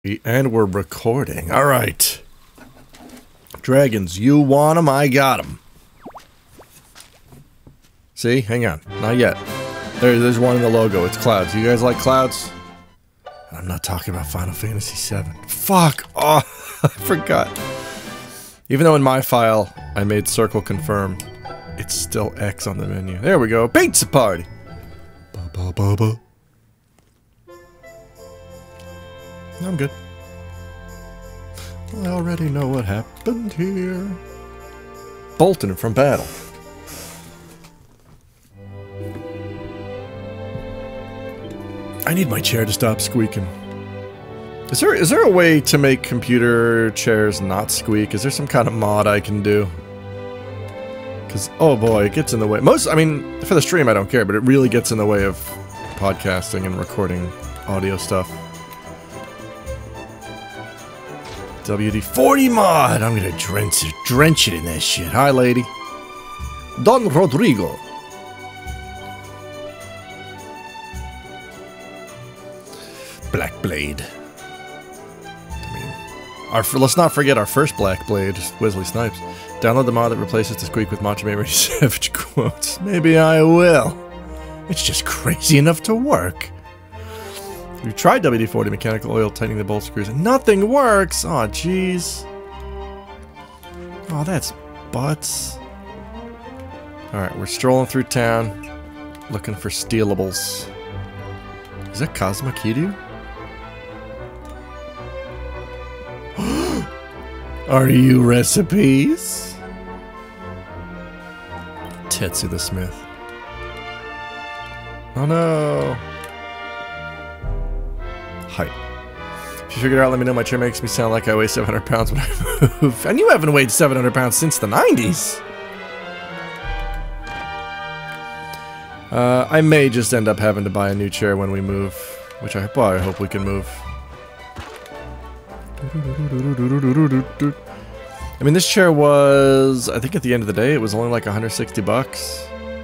And we're recording. Alright. Dragons, you want them? I got them. See? Hang on. Not yet. There's one in the logo. It's clouds. You guys like clouds? I'm not talking about Final Fantasy VII. Fuck! Oh, I forgot. Even though in my file, I made circle confirm, it's still X on the menu. There we go. Pizza party! Ba-ba-ba-ba. I'm good. I already know what happened here. Bolton from battle. I need my chair to stop squeaking. Is there a way to make computer chairs not squeak? Is there some kind of mod I can do? Because, oh boy, it gets in the way. I mean, for the stream I don't care, but it really gets in the way of podcasting and recording audio stuff. WD-40 mod! I'm gonna drench it in that shit. Hi, lady. Don Rodrigo. Black Blade. Let's not forget our first Black Blade, Wesley Snipes. Download the mod that replaces the squeak with Macho Man Randy Savage quotes. Maybe I will. It's just crazy enough to work. We've tried WD-40 mechanical oil tightening the bolt screws and nothing works! Aw, oh, jeez. Oh, that's butts. Alright, we're strolling through town, looking for stealables. Is that Kazuma Kiryu? Are you recipes? Tetsu the Smith. Oh no! Height. If you figure it out, let me know. My chair makes me sound like I weigh 700 pounds when I move. And you haven't weighed 700 pounds since the 90s! I may just end up having to buy a new chair when we move. Which I hope we can move. I mean, this chair was, I think at the end of the day, it was only like 160 bucks.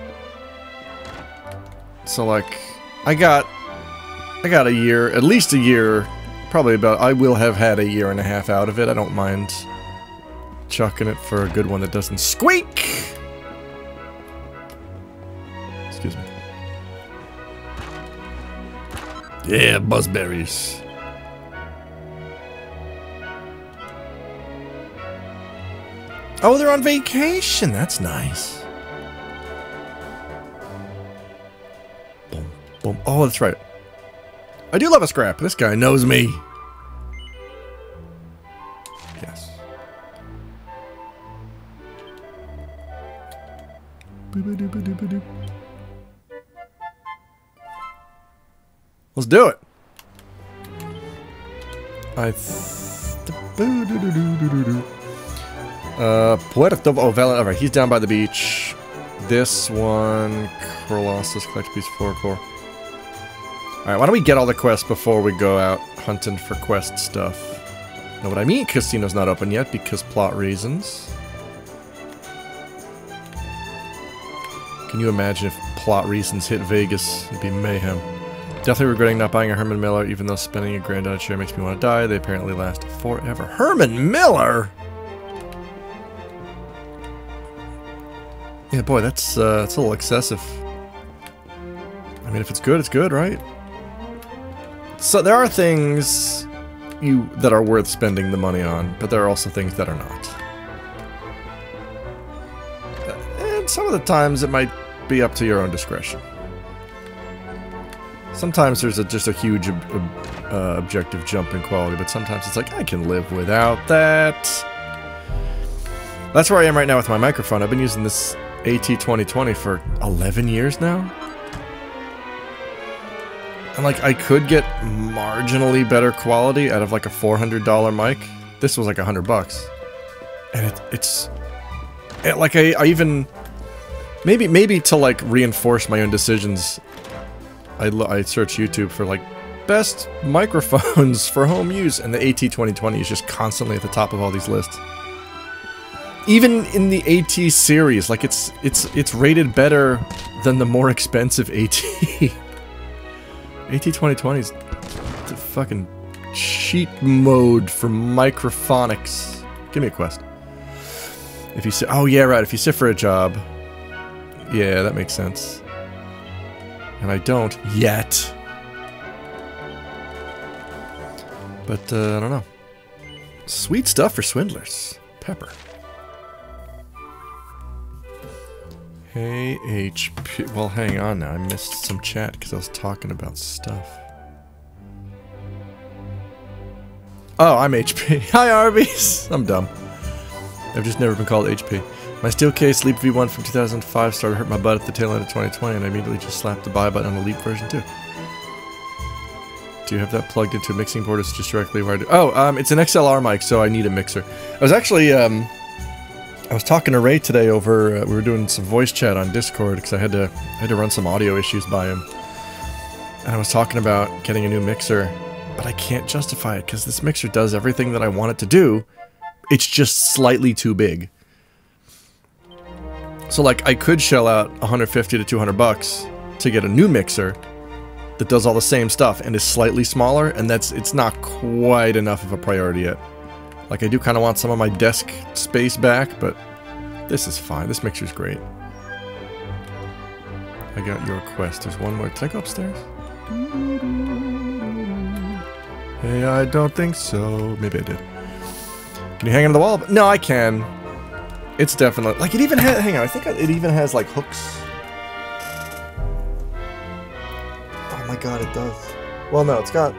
So like, I got a year, at least a year, probably about, I will have had a year and a half out of it. I don't mind chucking it for a good one that doesn't squeak. Excuse me. Yeah, buzzberries. Oh, they're on vacation. That's nice. Boom, boom. Oh, that's right. I do love a scrap. This guy knows me. Yes. Let's do it. Puerto Vela. Alright, he's down by the beach. This one, Colossus, collect piece 4 core. Alright, why don't we get all the quests before we go out hunting for quest stuff? Know what I mean? Casino's not open yet because plot reasons. Can you imagine if plot reasons hit Vegas? It'd be mayhem. Definitely regretting not buying a Herman Miller, even though spending $1,000 on a chair makes me want to die. They apparently last forever. Herman Miller? Yeah, boy, that's a little excessive. I mean, if it's good, right? So there are things that are worth spending the money on, but there are also things that are not. And some of the times it might be up to your own discretion. Sometimes there's just a huge objective jump in quality, but sometimes it's like, I can live without that. That's where I am right now with my microphone. I've been using this AT2020 for 11 years now. And like, I could get marginally better quality out of like a $400 mic. This was like $100. And it's like I even maybe to like reinforce my own decisions, I search YouTube for like best microphones for home use, and the AT2020 is just constantly at the top of all these lists. Even in the AT series, like it's rated better than the more expensive AT. AT2020 is fucking cheat mode for microphonics. Give me a quest. If you sit, oh yeah, right. If you sit for a job, yeah, that makes sense. And I don't yet. But I don't know. Sweet stuff for swindlers. Pepper. Hey, HP. Well, hang on now. I missed some chat because I was talking about stuff. Oh, I'm HP. Hi, Arby's. I'm dumb. I've just never been called HP. My Steelcase Leap V1 from 2005 started to hurt my butt at the tail end of 2020, and I immediately just slapped the buy button on the Leap version 2. Do you have that plugged into a mixing board? It's just directly wired to... Oh, it's an XLR mic, so I need a mixer. I was actually, I was talking to Ray today over, we were doing some voice chat on Discord, because I had to run some audio issues by him. And I was talking about getting a new mixer, but I can't justify it, because this mixer does everything that I want it to do. It's just slightly too big. So, like, I could shell out 150 to 200 bucks to get a new mixer that does all the same stuff and is slightly smaller, and it's not quite enough of a priority yet. Like, I do kind of want some of my desk space back, but this is fine. This mixer's great. I got your quest. There's one more. Did I go upstairs? Hey, I don't think so. Maybe I did. Can you hang it on the wall? No, I can. It's definitely... Like, it even has... Hang on, I think it even has, like, hooks. Oh my god, it does. Well, no, it's got...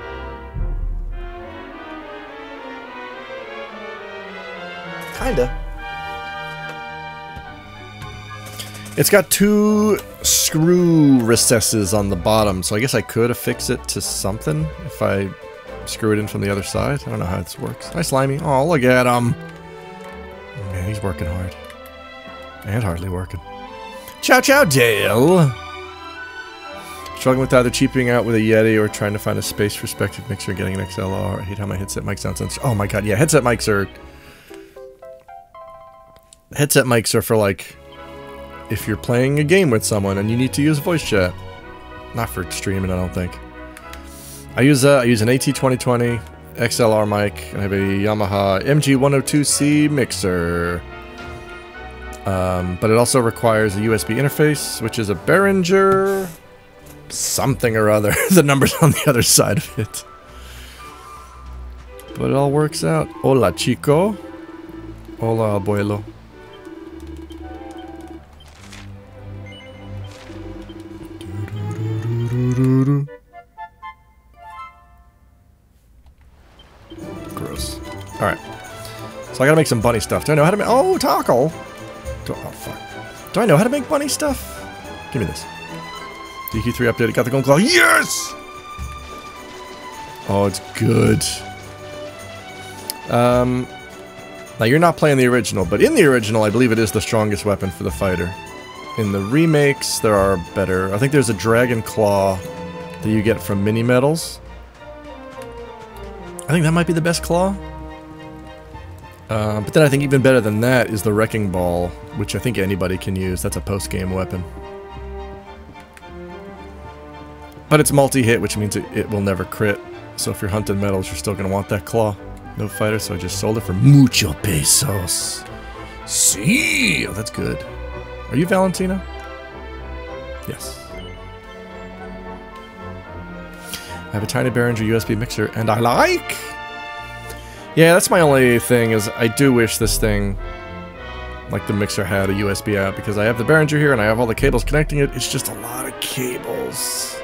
Kinda. It's got 2 screw recesses on the bottom, so I guess I could affix it to something if I screw it in from the other side. I don't know how this works. Hi, Slimy. Oh, look at him. Man, he's working hard. And hardly working. Ciao, ciao, Dale! Struggling with either cheaping out with a Yeti or trying to find a space-respective mixer and getting an XLR. I hate how my headset mic sounds... Oh my god, yeah, headset mics are... Headset mics are for, like... If you're playing a game with someone and you need to use voice chat. Not for streaming, I don't think. I use an AT2020 XLR mic, and I have a Yamaha MG102C mixer. But it also requires a USB interface, which is a Behringer... something or other. The number's on the other side of it. But it all works out. Hola, chico. Hola, abuelo. Gross. Alright. So I gotta make some bunny stuff. Do I know how to make... Oh, taco! Oh, fuck. Do I know how to make bunny stuff? Give me this. DQ3 updated. Got the golden claw. Yes! Oh, it's good. Now you're not playing the original, but in the original, I believe it is the strongest weapon for the fighter. In the remakes, there are better. I think there's a dragon claw that you get from mini medals. I think that might be the best claw. But then I think even better than that is the wrecking ball, which I think anybody can use. That's a post-game weapon. But it's multi-hit, which means it will never crit. So if you're hunting medals, you're still going to want that claw. No fighter, so I just sold it for mucho pesos. Sí! Oh, that's good. Are you Valentina? Yes. I have a tiny Behringer USB mixer, and I like! Yeah, that's my only thing, is I do wish this thing, like the mixer, had a USB out, because I have the Behringer here, and I have all the cables connecting it. It's just a lot of cables.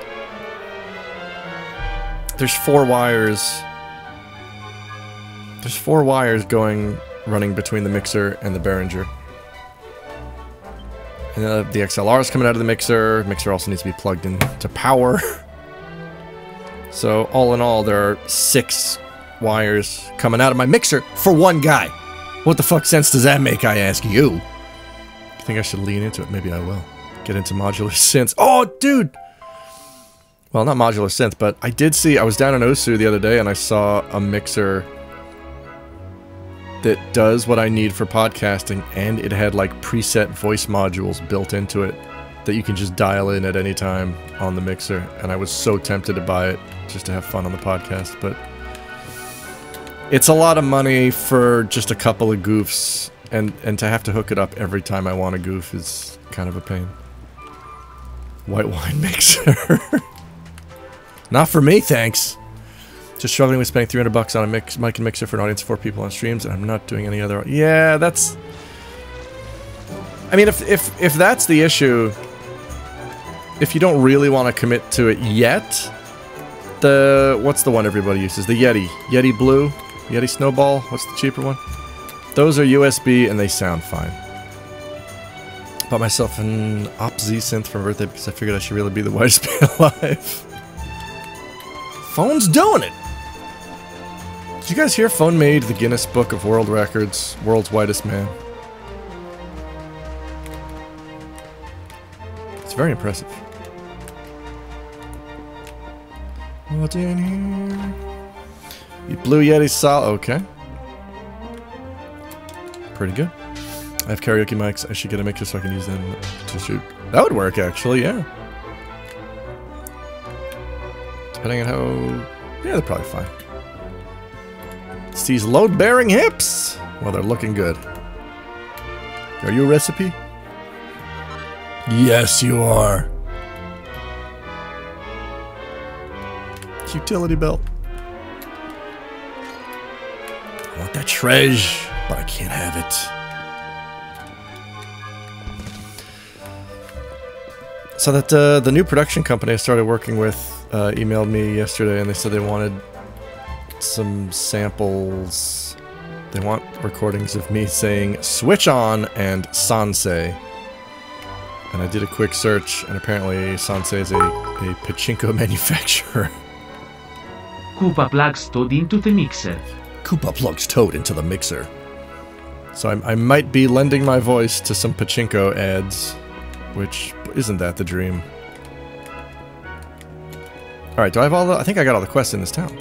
There's 4 wires. There's 4 wires running between the mixer and the Behringer. And the XLR is coming out of the mixer. Mixer also needs to be plugged in to power. So, all in all, there are 6 wires coming out of my mixer for one guy. What the fuck sense does that make, I ask you? I think I should lean into it. Maybe I will. Get into modular synths. Oh, dude! Well, not modular synth, but I did see... I was down in Osu the other day, and I saw a mixer that does what I need for podcasting, and it had, like, preset voice modules built into it that you can just dial in at any time on the mixer, and I was so tempted to buy it just to have fun on the podcast, but It's a lot of money for just a couple of goofs, and to have to hook it up every time I want a goof is kind of a pain. White wine mixer. Not for me, thanks. Just struggling with spending $300 on a mic and mixer for an audience of 4 people on streams, and I'm not doing any other. Yeah, that's. I mean, if that's the issue, if you don't really want to commit to it yet, what's the one everybody uses? The Yeti Blue, Yeti Snowball. What's the cheaper one? Those are USB and they sound fine. Bought myself an Op-Z synth for my birthday because I figured I should really be the whitest man alive. Phone's doing it! Did you guys hear Phone made the Guinness Book of World Records, world's whitest man? It's very impressive. What's in here? You Blue Yeti solid. Okay. Pretty good. I have karaoke mics. I should get a mixer so I can use them to shoot. That would work, actually, yeah. Depending on how... Yeah, they're probably fine. It's these load-bearing hips! Well, they're looking good. Are you a recipe? Yes, you are. Utility belt. I want that treasure, but I can't have it. So that the new production company I started working with emailed me yesterday, and they said they wanted some samples. They want recordings of me saying "switch on" and "Sansei." And I did a quick search, and apparently Sansei is a pachinko manufacturer. Koopa plugs Toad into the mixer. Koopa plugs Toad into the mixer. So I might be lending my voice to some pachinko ads, which isn't that the dream. Alright, do I have all the... I think I got all the quests in this town.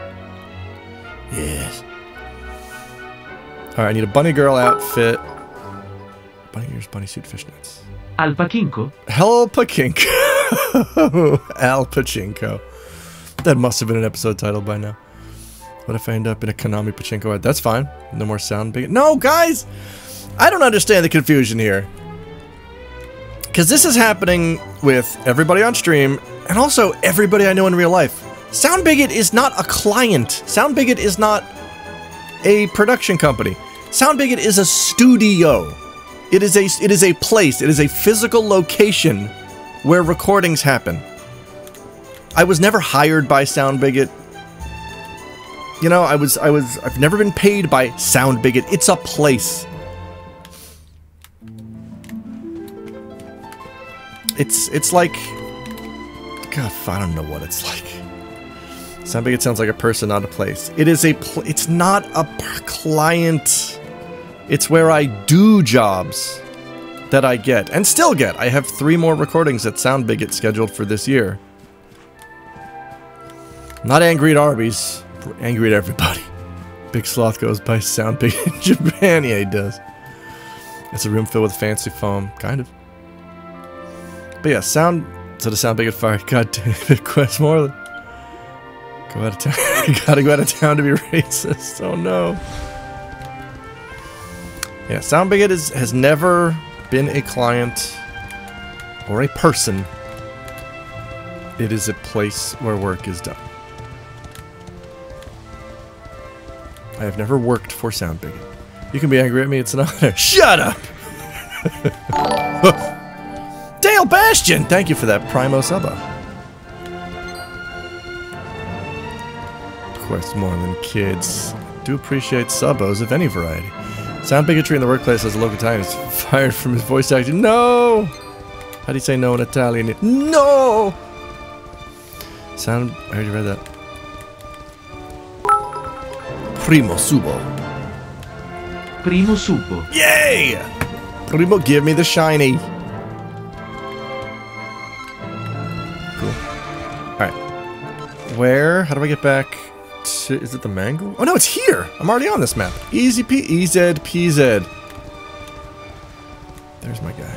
Yes. Alright, I need a bunny girl outfit. Bunny ears, bunny suit, fishnets. Al Pachinko? Hello, Pachinko. Al Pachinko. That must have been an episode title by now. What if I end up in a Konami Pachinko ad? That's fine. No more sound big. No, guys! I don't understand the confusion here. Because this is happening with everybody on stream, and also everybody I know in real life. SoundBigot is not a client. SoundBigot is not a production company. SoundBigot is a studio. It is a place. It is a physical location where recordings happen. I was never hired by SoundBigot. You know, I've never been paid by SoundBigot. It's a place. It's like... God, I don't know what it's like. SoundBigot sounds like a person, not a place. It is it's not a client. It's where I do jobs that I get, and still get. I have 3 more recordings at SoundBigot scheduled for this year. Not angry at Arby's, angry at everybody. Big Sloth goes by SoundBigot in Japan. Yeah, he does. It's a room filled with fancy foam, kind of. But yeah, so the SoundBigot fire. God damn it, Quest Morley. Go out of town. Gotta go out of town to be racist. Oh no. Yeah, SoundBigot has never been a client or a person. It is a place where work is done. I have never worked for SoundBigot. You can be angry at me, it's an honor. Shut up! Dale Bastion! Thank you for that Primo Subba. Quest more than kids. Do appreciate subbos of any variety. Sound bigotry in the workplace as a local Italian is fired from his voice acting. No! How do you say no in Italian? No! Sound... I already read that. Primo subo. Primo subo. Yay! Primo, give me the shiny. Cool. Alright. Where? How do I get back to... Is it the mango? Oh no, it's here! I'm already on this map. Easy P... EZ PZ. There's my guy.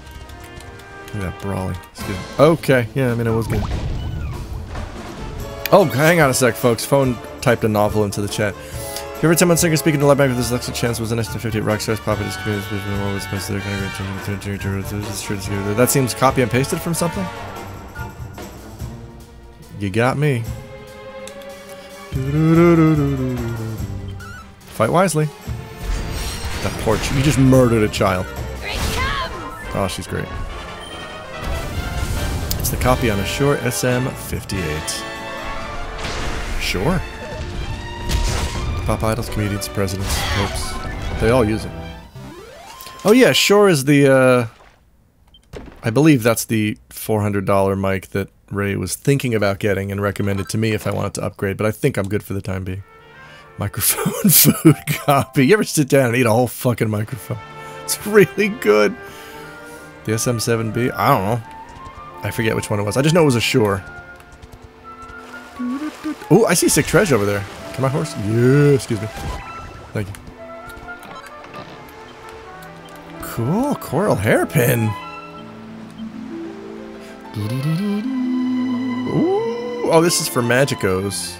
Look at that brawling. It's good. Okay, yeah, I mean, it was good. Oh, hang on a sec, folks. Phone typed a novel into the chat. Every time on second speaking to Live with this Alexa chance was an extra 58 rock stars pop in his community. That seems copy and pasted from something? You got me. Fight wisely. That poor you just murdered a child. Oh, she's great. It's the copy on a Shure SM58. Sure. Pop idols, comedians, presidents, popes. They all use it. Oh yeah, Shure is the, I believe that's the $400 mic that Ray was thinking about getting and recommended to me if I wanted to upgrade, but I think I'm good for the time being. Microphone food copy. You ever sit down and eat a whole fucking microphone? It's really good. The SM7B? I don't know. I forget which one it was. I just know it was a Shure. Oh, I see sick treasure over there. Come on, horse. Yeah, excuse me. Thank you. Cool, coral hairpin. Ooh, oh, this is for Magicos.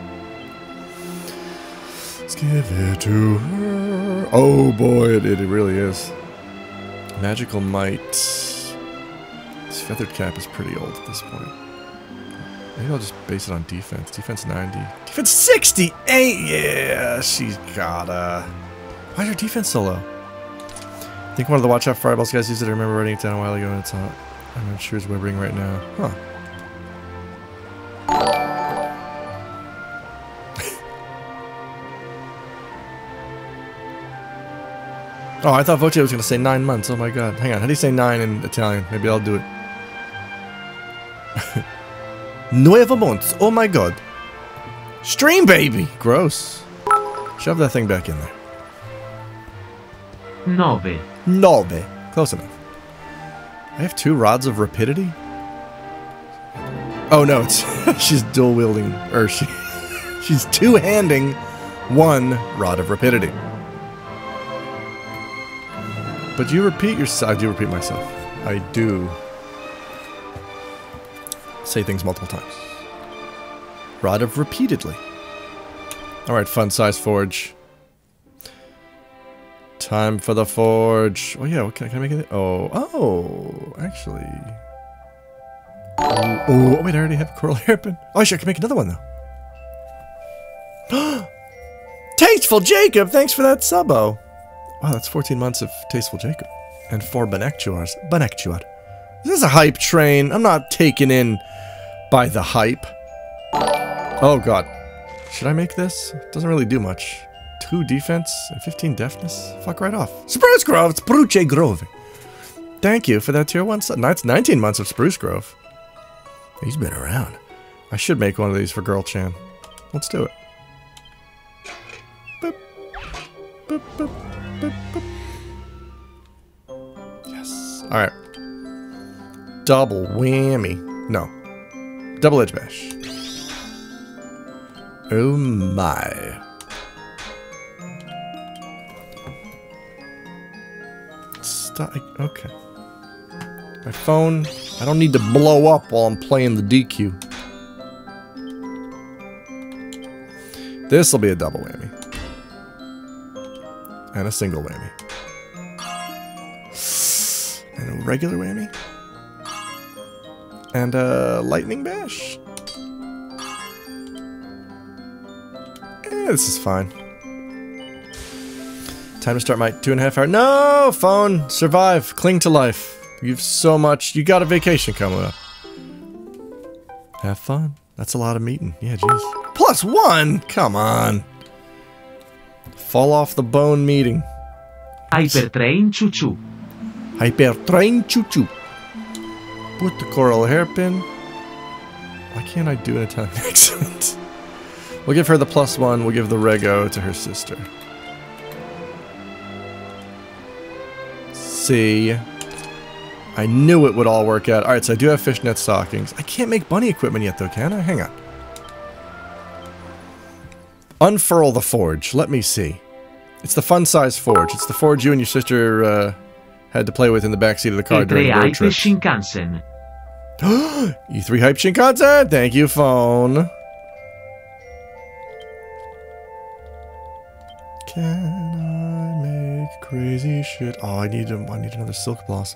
Let's give it to her. Oh boy, it really is. Magical Might. This feathered cap is pretty old at this point. Maybe I'll just base it on defense. Defense 90. Defense 68! Yeah, she's gotta. Why is her defense so low? I think one of the Watch Out Fireballs guys used it. I remember writing it down a while ago and it's not. I'm not sure it's whispering right now. Huh. Oh, I thought Voce was going to say 9 months. Oh my god. Hang on. How do you say 9 in Italian? Maybe I'll do it. Nuevo months. Oh my god. Stream baby. Gross. Shove that thing back in there. 9. 9. Close enough. I have 2 rods of rapidity? Oh no, it's she's dual wielding, or she's two-handing 1 rod of rapidity. But you repeat yourself. I do repeat myself. I do say things multiple times. Rod of repeatedly. Alright, fun size forge. Time for the forge. Oh yeah, what can I make it? Oh, actually. Oh, wait, I already have a coral hairpin. Oh, I can make another one though. Tasteful Jacob, thanks for that subo. Wow, that's 14 months of Tasteful Jacob. And 4 Banectuars. Banectuar. This is a hype train. I'm not taken in by the hype. Oh god. Should I make this? It doesn't really do much. 2 defense and 15 deafness? Fuck right off. Spruce Grove! It's Spruce Grove. Thank you for that tier 1 sub. That's 19 months of Spruce Grove. He's been around. I should make one of these for Girl Chan. Let's do it. Boop. Boop, boop. Yes. Alright. Double whammy. No. Double edge bash. Oh my. Stop. Okay. My phone. I don't need to blow up while I'm playing the DQ. This'll be a double whammy. And a single whammy. And a regular whammy. And a lightning bash. This is fine. Time to start my 2.5 hour. No, phone! Survive. Cling to life. You've so much. You got a vacation coming up. Have fun. That's a lot of meeting. Yeah, jeez. +1? Come on. Fall off the bone meeting. Hypertrain choo-choo. Hypertrain choo-choo. Put the coral hairpin. Why can't I do an Italian accent? We'll give her the +1. We'll give the rego to her sister. See. I knew it would all work out. Alright, so I do have fishnet stockings. I can't make bunny equipment yet though, can I? Hang on. Unfurl the forge. Let me see. It's the fun size forge. It's the forge you and your sister had to play with in the backseat of the car during the road trip. Shinkansen. E3 Hype Shinkansen! Thank you, phone. Can I make crazy shit? Oh, I need another silk blossom.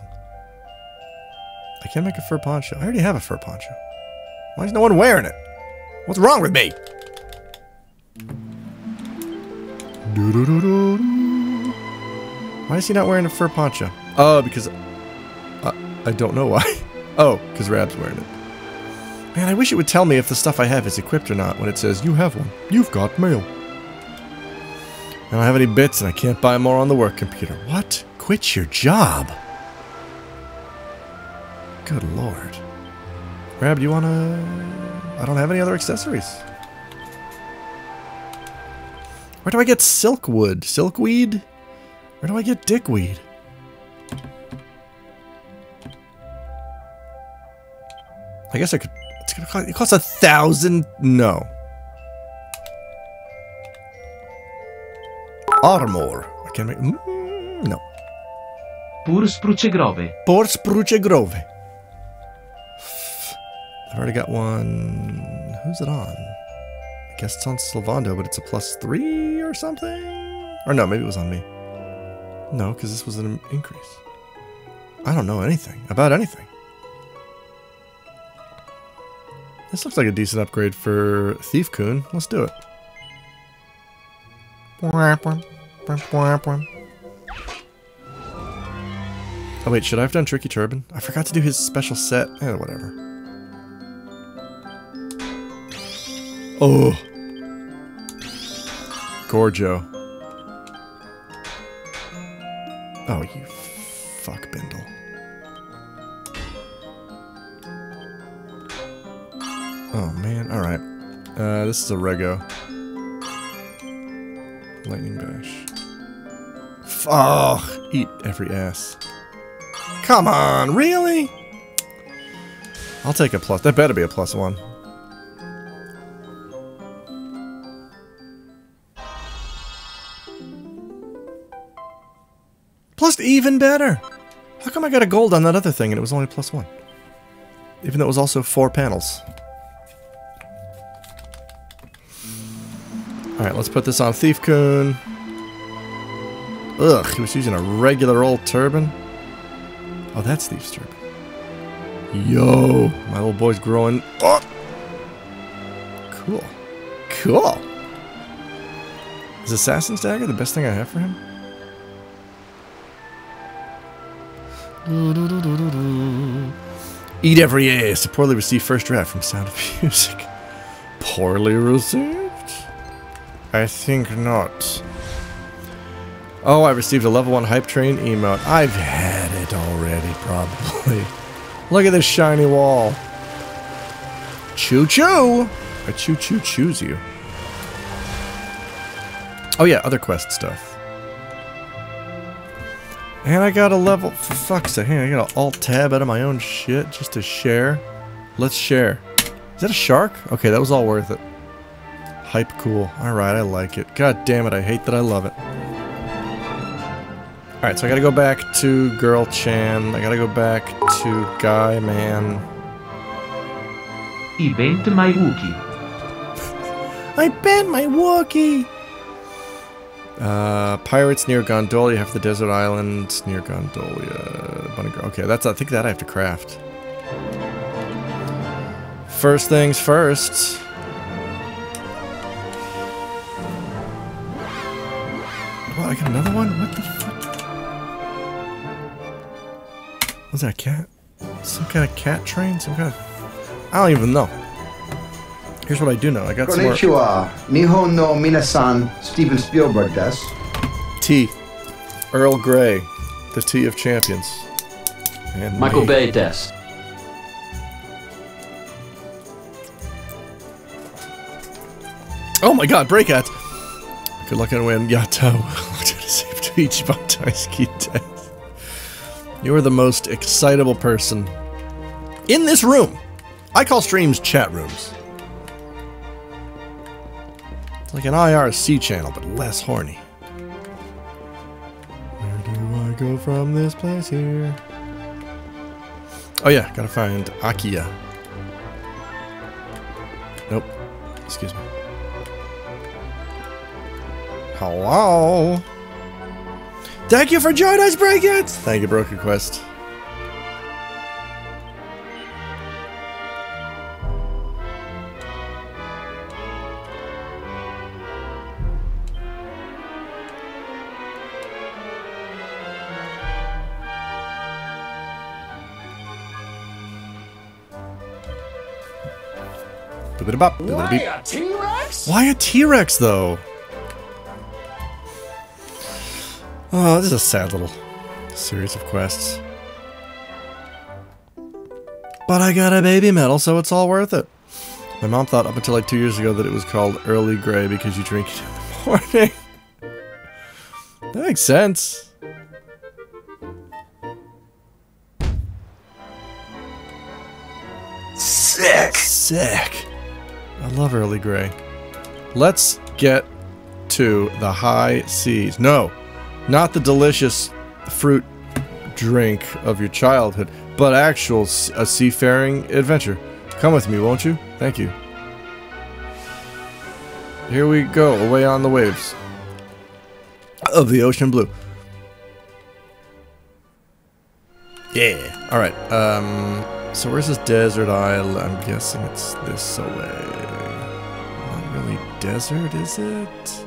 I can't make a fur poncho. I already have a fur poncho. Why is no one wearing it? What's wrong with me? Why is he not wearing a fur poncho? Oh, because I don't know why. Oh, because Rab's wearing it. Man, I wish it would tell me if the stuff I have is equipped or not when it says, you have one. You've got mail. I don't have any bits and I can't buy more on the work computer. What? Quit your job. Good lord. Rab, do you wanna... I don't have any other accessories. Where do I get silkwood? Silkweed? Where do I get dickweed? I guess I could... It's gonna cost... It costs 1,000... No. Armor. I can't make... no. Pur spruce grove. Por spruce grove. I've already got one... Who's it on? I guess it's on Sylvando, but it's a +3 or something? Or no, maybe it was on me. No, because this was an increase. I don't know anything about anything. This looks like a decent upgrade for Thief Coon. Let's do it. Oh wait, should I have done Tricky Turban? I forgot to do his special set. Eh, whatever. Oh. Gorjo. Oh, you fuck Bindle. Oh man, alright. This is a Rego. Lightning Bash. Oh, eat every ass. Come on, really? I'll take a plus. That better be a +1. Plus even better. How come I got a gold on that other thing and it was only +1? Even though it was also 4 panels. Alright, let's put this on Thief Coon. Ugh, he was using a regular old turban. Oh, that's Thief's turban. Yo, my little boy's growing. Oh! Cool. Cool. Is Assassin's Dagger the best thing I have for him? Eat every ace. A poorly received first draft from Sound of Music. Poorly received? I think not. Oh, I received a level 1 hype train emote. I've had it already, probably. Look at this shiny wall. Choo-choo! I choo-choo choose you. Oh yeah, other quest stuff. And I got a level... For fuck's sake, hang on, I got an alt-tab out of my own shit just to share. Let's share. Is that a shark? Okay, that was all worth it. Hype cool. Alright, I like it. God damn it, I hate that I love it. Alright, so I gotta go back to Girl Chan. I gotta go back to Guy Man. I bent my Wookie. I bent my Wookie! Pirates near Gondolia, half the desert island near Gondolia. Okay, that's, I think that I have to craft. First things first. Well, I got another one? What the fuck? Was that a cat? Some kind of cat train? Some kind of... I don't even know. Here's what I do know. I got some more... Konnichiwa. Nihon no minasan. Steven Spielberg desu. Tea. Earl Grey. The tea of champions. And Michael Bay desu. Oh my god, breakout! Good luck on when Yato will save to each Bantaiski death. You are the most excitable person in this room. I call streams chat rooms. It's like an IRC channel, but less horny. Where do I go from this place here? Oh yeah, gotta find Akiya. Nope. Excuse me. Hello. Thank you for joining us, Break-Its! Thank you, Broken Quest. Why a T-Rex? Why a T-Rex, though? Oh, this is a sad little series of quests. But I got a baby medal, so it's all worth it. My mom thought up until like 2 years ago that it was called Early Grey because you drink it in the morning. That makes sense. Sick. I love Early Grey. Let's get to the high seas. No, not the delicious fruit drink of your childhood, but a seafaring adventure. Come with me, won't you? Thank you. Here we go, away on the waves of the ocean blue. Yeah. Alright, so where's this desert isle? I'm guessing it's this away. Not really desert, is it?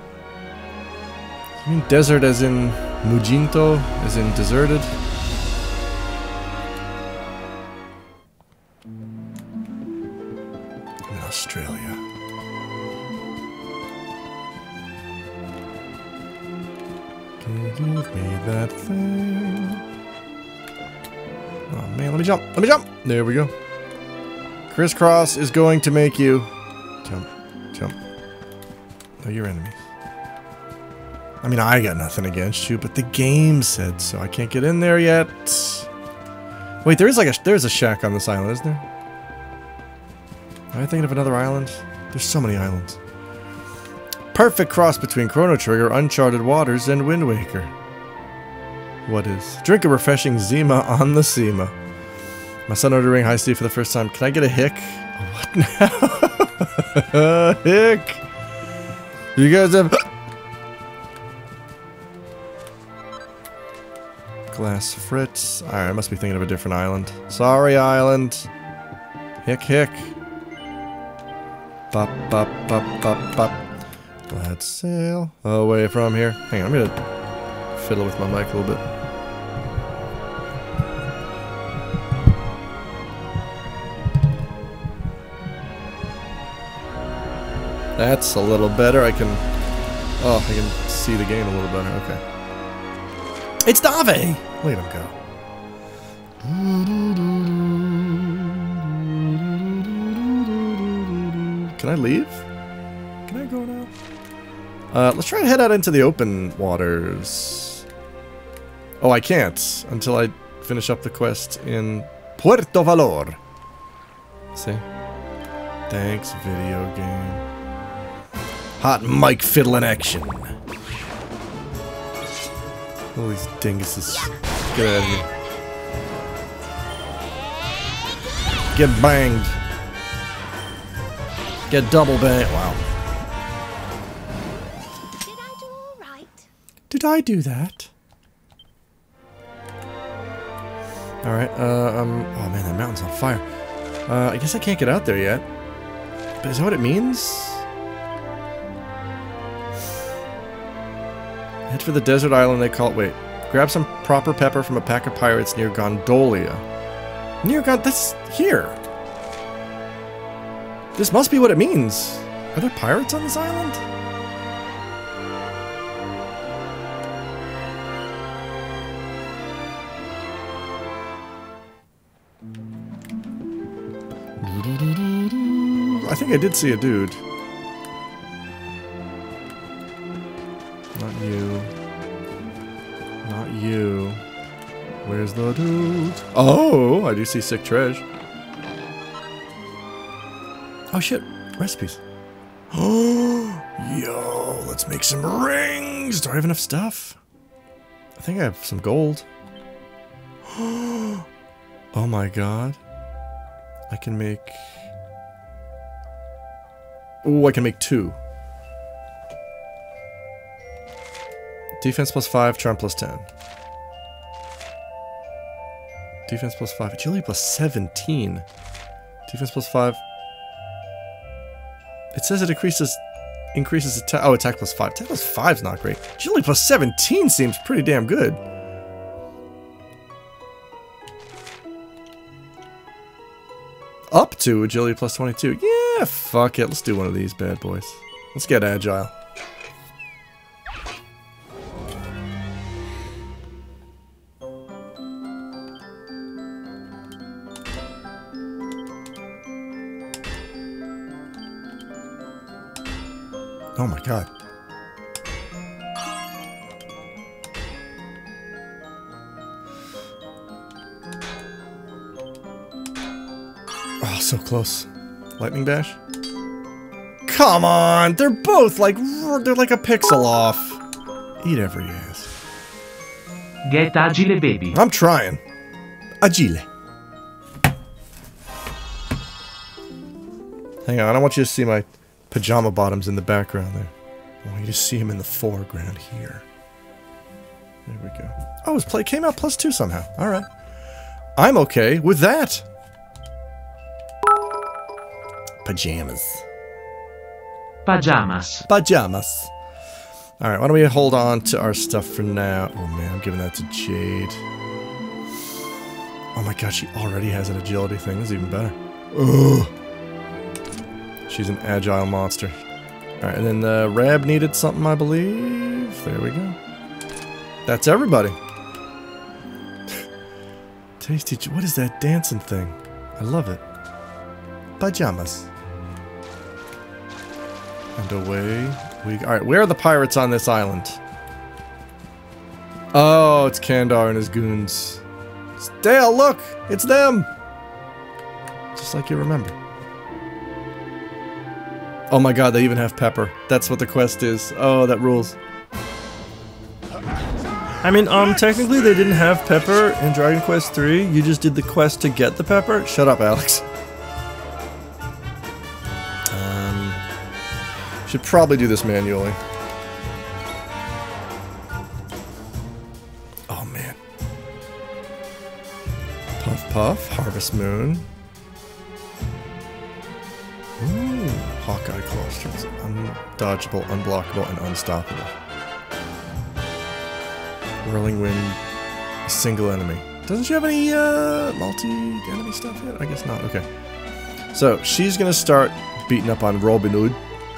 You mean desert as in Mujinto? As in deserted? I'm in Australia. Give me that thing. Oh man, let me jump! Let me jump! There we go. Crisscross is going to make you jump, jump. Oh, you're enemies. I mean, I got nothing against you, but the game said so. I can't get in there yet. Wait, there's a shack on this island, isn't there? Am I thinking of another island? There's so many islands. Perfect cross between Chrono Trigger, Uncharted Waters, and Wind Waker. What is? Drink a refreshing Zima on the Seema. My son ordering high C for the first time. Can I get a hick? What now? Hick! You guys have... Glass Fritz. Alright, I must be thinking of a different island. Sorry, island. Hick, hick. Bop, bop, bop, bop, bop. Let's sail away from here. Hang on, I'm gonna fiddle with my mic a little bit. That's a little better. I can see the game a little better. Okay. It's Dave! Look at him go. Can I leave? Can I go now? Let's try and head out into the open waters. Oh, I can't until I finish up the quest in Puerto Valor. See? Thanks, video game. Hot mic fiddle in action. All these dinguses. Get out of here. Get banged. Get double banged. Wow. Did I do all right? Did I do that? Alright, oh man, that mountain's on fire. I guess I can't get out there yet. But is that what it means? Head for the desert island they call it. Wait. Grab some proper pepper from a pack of pirates near Gondolia. That's here. This must be what it means. Are there pirates on this island? I think I did see a dude. Not you. Not you. Where's the dude? Oh, I do see sick treasure. Oh shit, recipes. Oh, yo, let's make some rings. Do I have enough stuff? I think I have some gold. Oh my god. I can make... Oh, I can make 2. Defense plus 5, charm plus 10. Defense plus 5, agility plus 17. Defense plus 5. It says it increases attack. Oh, attack plus 5. Attack plus 5 is not great. Agility plus 17 seems pretty damn good. Up to agility plus 22. Yeah, fuck it. Let's do one of these bad boys. Let's get agile. Oh my god. Oh, so close. Lightning Bash? Come on! They're both like, they're like a pixel off. Eat every ass. Get agile, baby. I'm trying. Agile. Hang on, I want you to see my pajama bottoms in the background there. I want you to see him in the foreground here. There we go. Oh, his play came out +2 somehow. Alright. I'm okay with that. Pajamas. Pajamas. Pajamas. Alright, why don't we hold on to our stuff for now? Oh man, I'm giving that to Jade. Oh my god, she already has an agility thing. This is even better. Ugh. She's an agile monster. Alright, and then the Rab needed something, I believe. There we go. That's everybody. Tasty. What is that dancing thing? I love it. Pajamas. And away we go. Alright, where are the pirates on this island? Oh, it's Kandar and his goons. Dale, look! It's them! Just like you remember. Oh my god, they even have pepper. That's what the quest is. Oh, that rules. I mean, technically they didn't have pepper in Dragon Quest 3. You just did the quest to get the pepper. Shut up, Alex. Should probably do this manually. Oh man. Puff Puff, Harvest Moon. Ooh, Hawkeye Claw strings. Undodgeable, unblockable, and unstoppable. Whirling Wind, a single enemy. Doesn't she have any multi-enemy stuff yet? I guess not. Okay. So she's gonna start beating up on Robin Hood.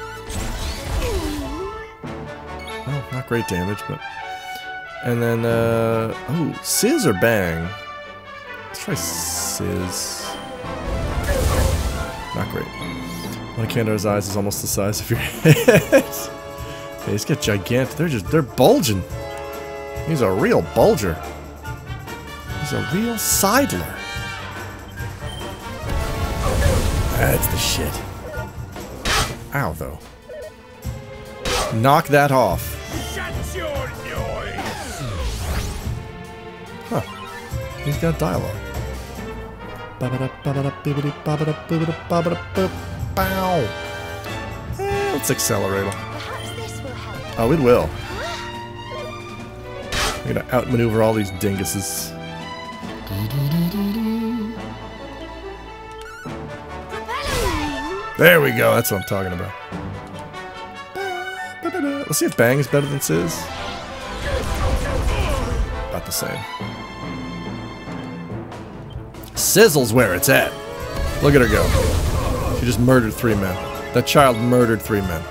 Oh, not great damage, but. And then oh, Sizz or Bang? Let's try Sizz. Not great. One of Kandar's eyes is almost the size of your head. Okay, he's got gigantic. They're bulging. He's a real bulger. He's a real sidler. That's the shit. Ow, though. Knock that off. Shut your noise! Huh. He's got dialogue. Bow. Let's accelerate him. Perhaps this will help. Oh, it will. We're gonna outmaneuver all these dinguses. There we go. That's what I'm talking about. Let's see if Bang is better than Sizz. About the same. Sizzle's where it's at. Look at her go. She just murdered 3 men. That child murdered 3 men.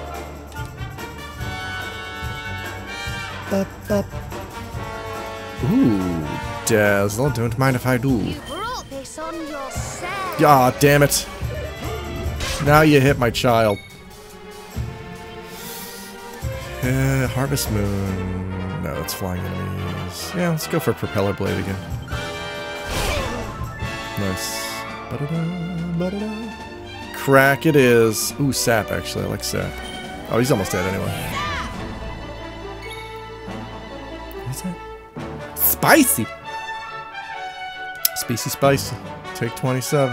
Ooh, Dazzle. Don't mind if I do. You brought this on yourself. Ah, damn it. Now you hit my child. Harvest Moon. No, it's flying enemies. Yeah, let's go for Propeller Blade again. Nice. Ba-da-da, ba-da-da. Crack it is. Ooh, Sap, actually. I like Sap. Oh, he's almost dead anyway. What's that? Spicy! Spicy. Take 27.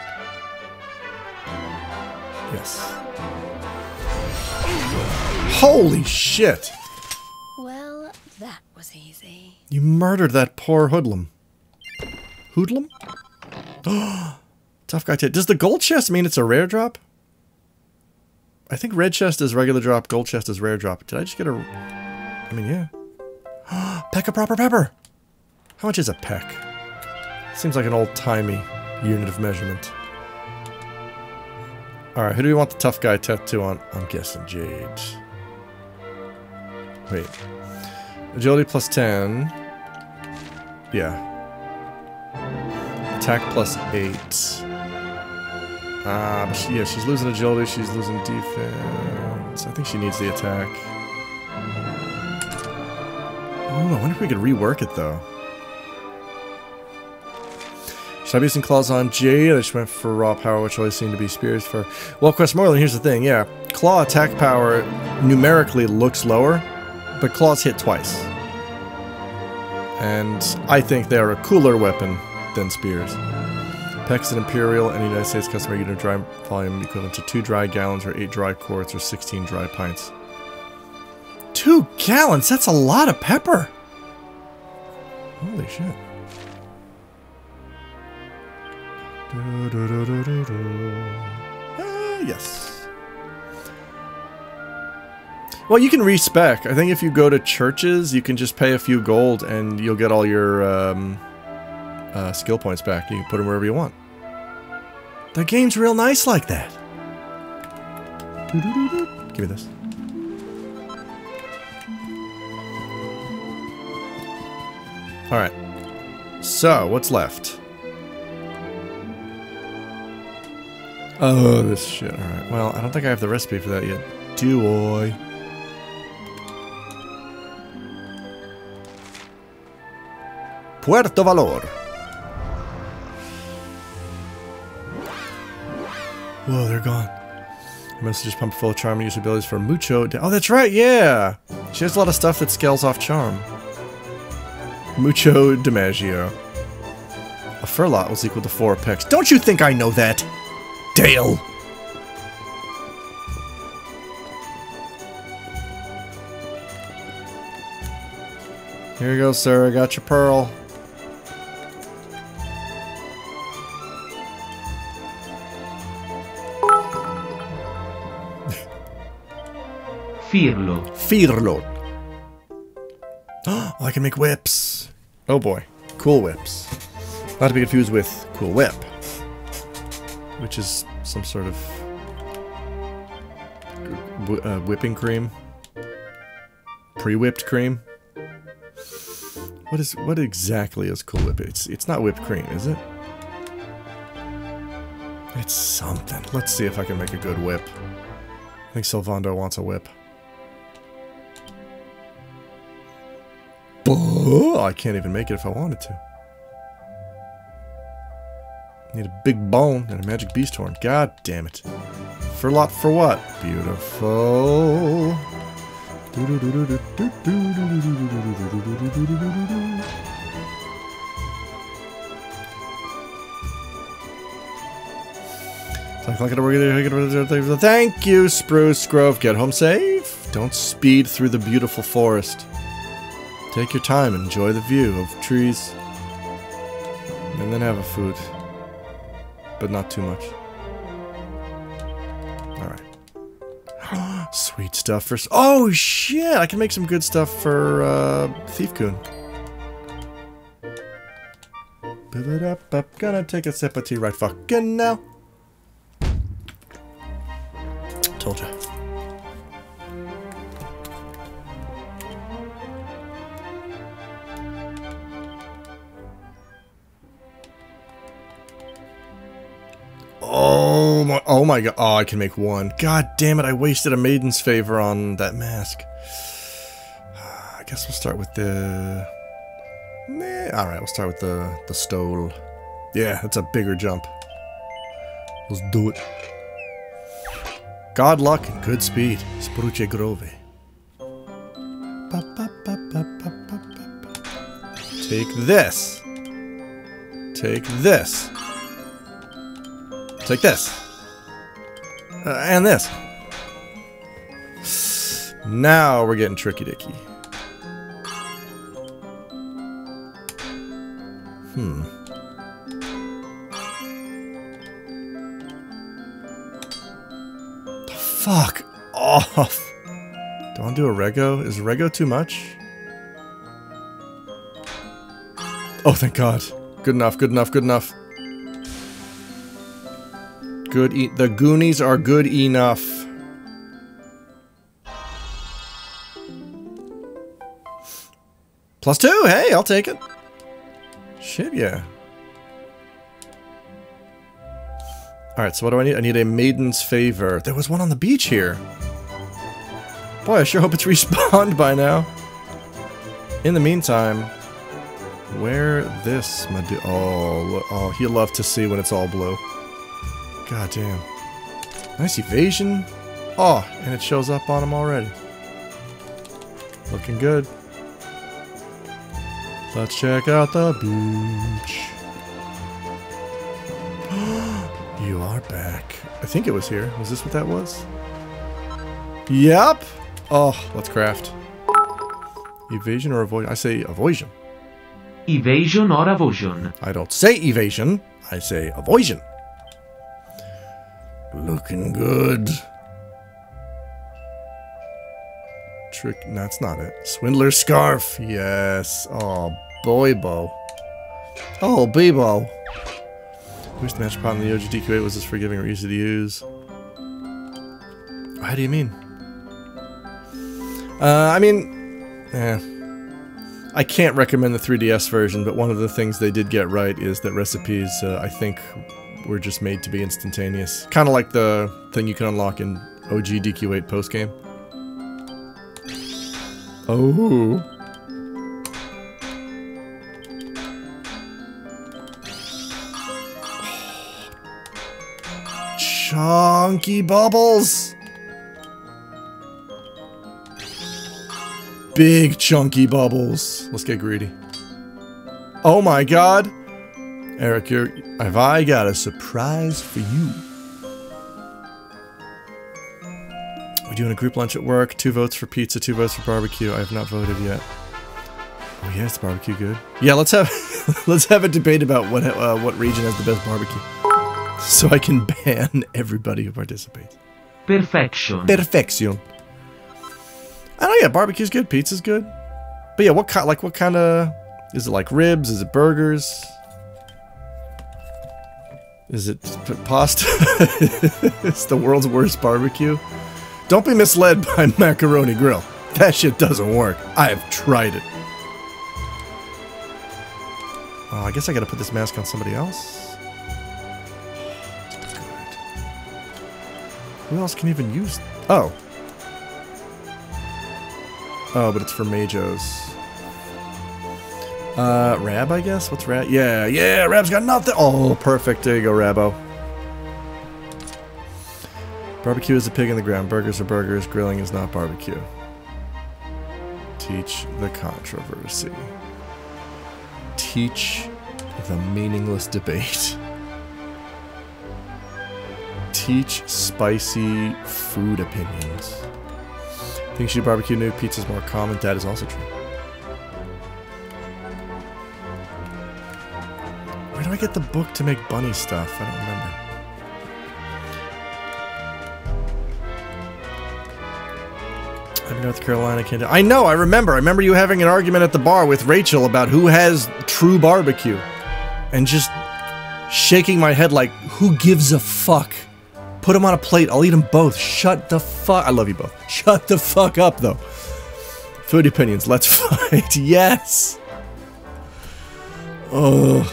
Yes. Ooh. Holy shit! Well, That was easy. You murdered that poor hoodlum. Hoodlum? Tough guy. Does the gold chest mean it's a rare drop? I think red chest is regular drop, gold chest is rare drop. Did I just get a... I mean, yeah. Peck a proper pepper! How much is a peck? Seems like an old-timey unit of measurement. Alright, who do we want the tough guy tattoo on? I'm guessing Jade. Wait. Agility plus 10. Yeah. Attack plus 8. But she's losing agility, she's losing defense. I think she needs the attack. Oh, I wonder if we could rework it, though. Should I be using claws on Jade? I just went for raw power, which always seemed to be spears for... Well, Questmoreland, here's the thing, yeah. Claw attack power numerically looks lower, but claws hit twice. And I think they are a cooler weapon than spears. Peck's an Imperial and United States customer unit dry volume equivalent to 2 dry gallons or 8 dry quarts or 16 dry pints. 2 gallons? That's a lot of pepper! Holy shit. Yes. Well, you can respec. I think if you go to churches, you can just pay a few gold and you'll get all your skill points back. You can put them wherever you want. The game's real nice like that. Give me this. Alright. So, what's left? Oh, this shit. Alright. Well, I don't think I have the recipe for that yet. Do I? Puerto Valor. Whoa, they're gone. I must just pump full of charm and use abilities for Mucho. Oh, that's right, yeah! She has a lot of stuff that scales off charm. Mucho DiMaggio. A furlot was equal to 4 pecks. Don't you think I know that? Dale! Here you go, sir. I got your pearl. Firlo. Firlo. Oh, I can make whips. Oh boy. Cool whips. Not to be confused with Cool Whip, which is some sort of whipping cream. Pre-whipped cream. What exactly is Cool Whip? It's not whipped cream, is it? It's something. Let's see if I can make a good whip. I think Sylvando wants a whip. Oh, I can't even make it if I wanted to. Need a big bone and a magic beast horn. God damn it. Furlot for what? Beautiful. Thank you, Spruce Grove. Get home safe. Don't speed through the beautiful forest. Take your time and enjoy the view of trees. And then have a food. But not too much. Alright. Sweet stuff for... Oh, shit! I can make some good stuff for, Thief Coon. Gonna take a sip of tea right fucking now. Told ya. Oh my god. Oh, I can make one. God damn it, I wasted a Maiden's Favor on that mask. I guess we'll start with the... Alright, we'll start with the stole. Yeah, that's a bigger jump. Let's do it. God luck and good speed. Spruce Grove. Take this. Take this. Take this. And this. Now we're getting tricky dicky. Fuck off. Do I want to do a rego? Is rego too much? Oh, thank God. Good enough, good enough, good enough. The Goonies are good enough. +2, hey, I'll take it. Shit, yeah. Alright, so what do I need? I need a Maiden's Favor. There was one on the beach here. Boy, I sure hope it's respawned by now. In the meantime, wear this, my dude. Oh, he'll love to see when it's all blue. God damn. Nice evasion. Oh, and it shows up on him already. Looking good. Let's check out the beach. You are back. I think it was here. Was this what that was? Yep. Oh, let's craft. Evasion or avoid? I say avoision. Evasion or avosion? I don't say evasion. I say avoision. Looking good. Trick. That's not it. Swindler's Scarf. Yes. Oh, boy-bo. Oh, Bebo. Wish the match pot in the OG-DQ8 was as forgiving or easy to use. How do you mean? I can't recommend the 3DS version, but one of the things they did get right is that recipes, I think, were just made to be instantaneous. Kind of like the thing you can unlock in OG-DQ8 postgame. Oh. Chunky bubbles! Big chunky bubbles. Let's get greedy. Oh my God! Eric, have I got a surprise for you? We're doing a group lunch at work. 2 votes for pizza, 2 votes for barbecue. I have not voted yet. Oh yeah, is barbecue good? Yeah, let's have let's have a debate about what region has the best barbecue, so I can ban everybody who participates. Perfection. Perfection. I don't know. Yeah, barbecue's good. Pizza's good. But yeah, what kind of? Is it like ribs? Is it burgers? Is it pasta? It's the world's worst barbecue. Don't be misled by Macaroni Grill. That shit doesn't work. I have tried it. Oh, I guess I gotta put this mask on somebody else. Good. Who else can even use? Oh. Oh, but it's for Majos. Rab, I guess? What's Rab? Yeah, Rab's got nothing! Oh, perfect. There you go, Rabo. Barbecue is a pig in the ground. Burgers are burgers. Grilling is not barbecue. Teach the controversy. Teach the meaningless debate. Teach spicy food opinions. Think she barbecue new pizza's more common. That is also true. Where do I get the book to make bunny stuff? I don't remember. I'm in North Carolina, can't do. I know, I remember. I remember you having an argument at the bar with Rachel about who has true barbecue. And just shaking my head like, who gives a fuck? Put them on a plate. I'll eat them both. Shut the fuck. I love you both. Shut the fuck up, though. Food opinions. Let's fight. Yes. Oh.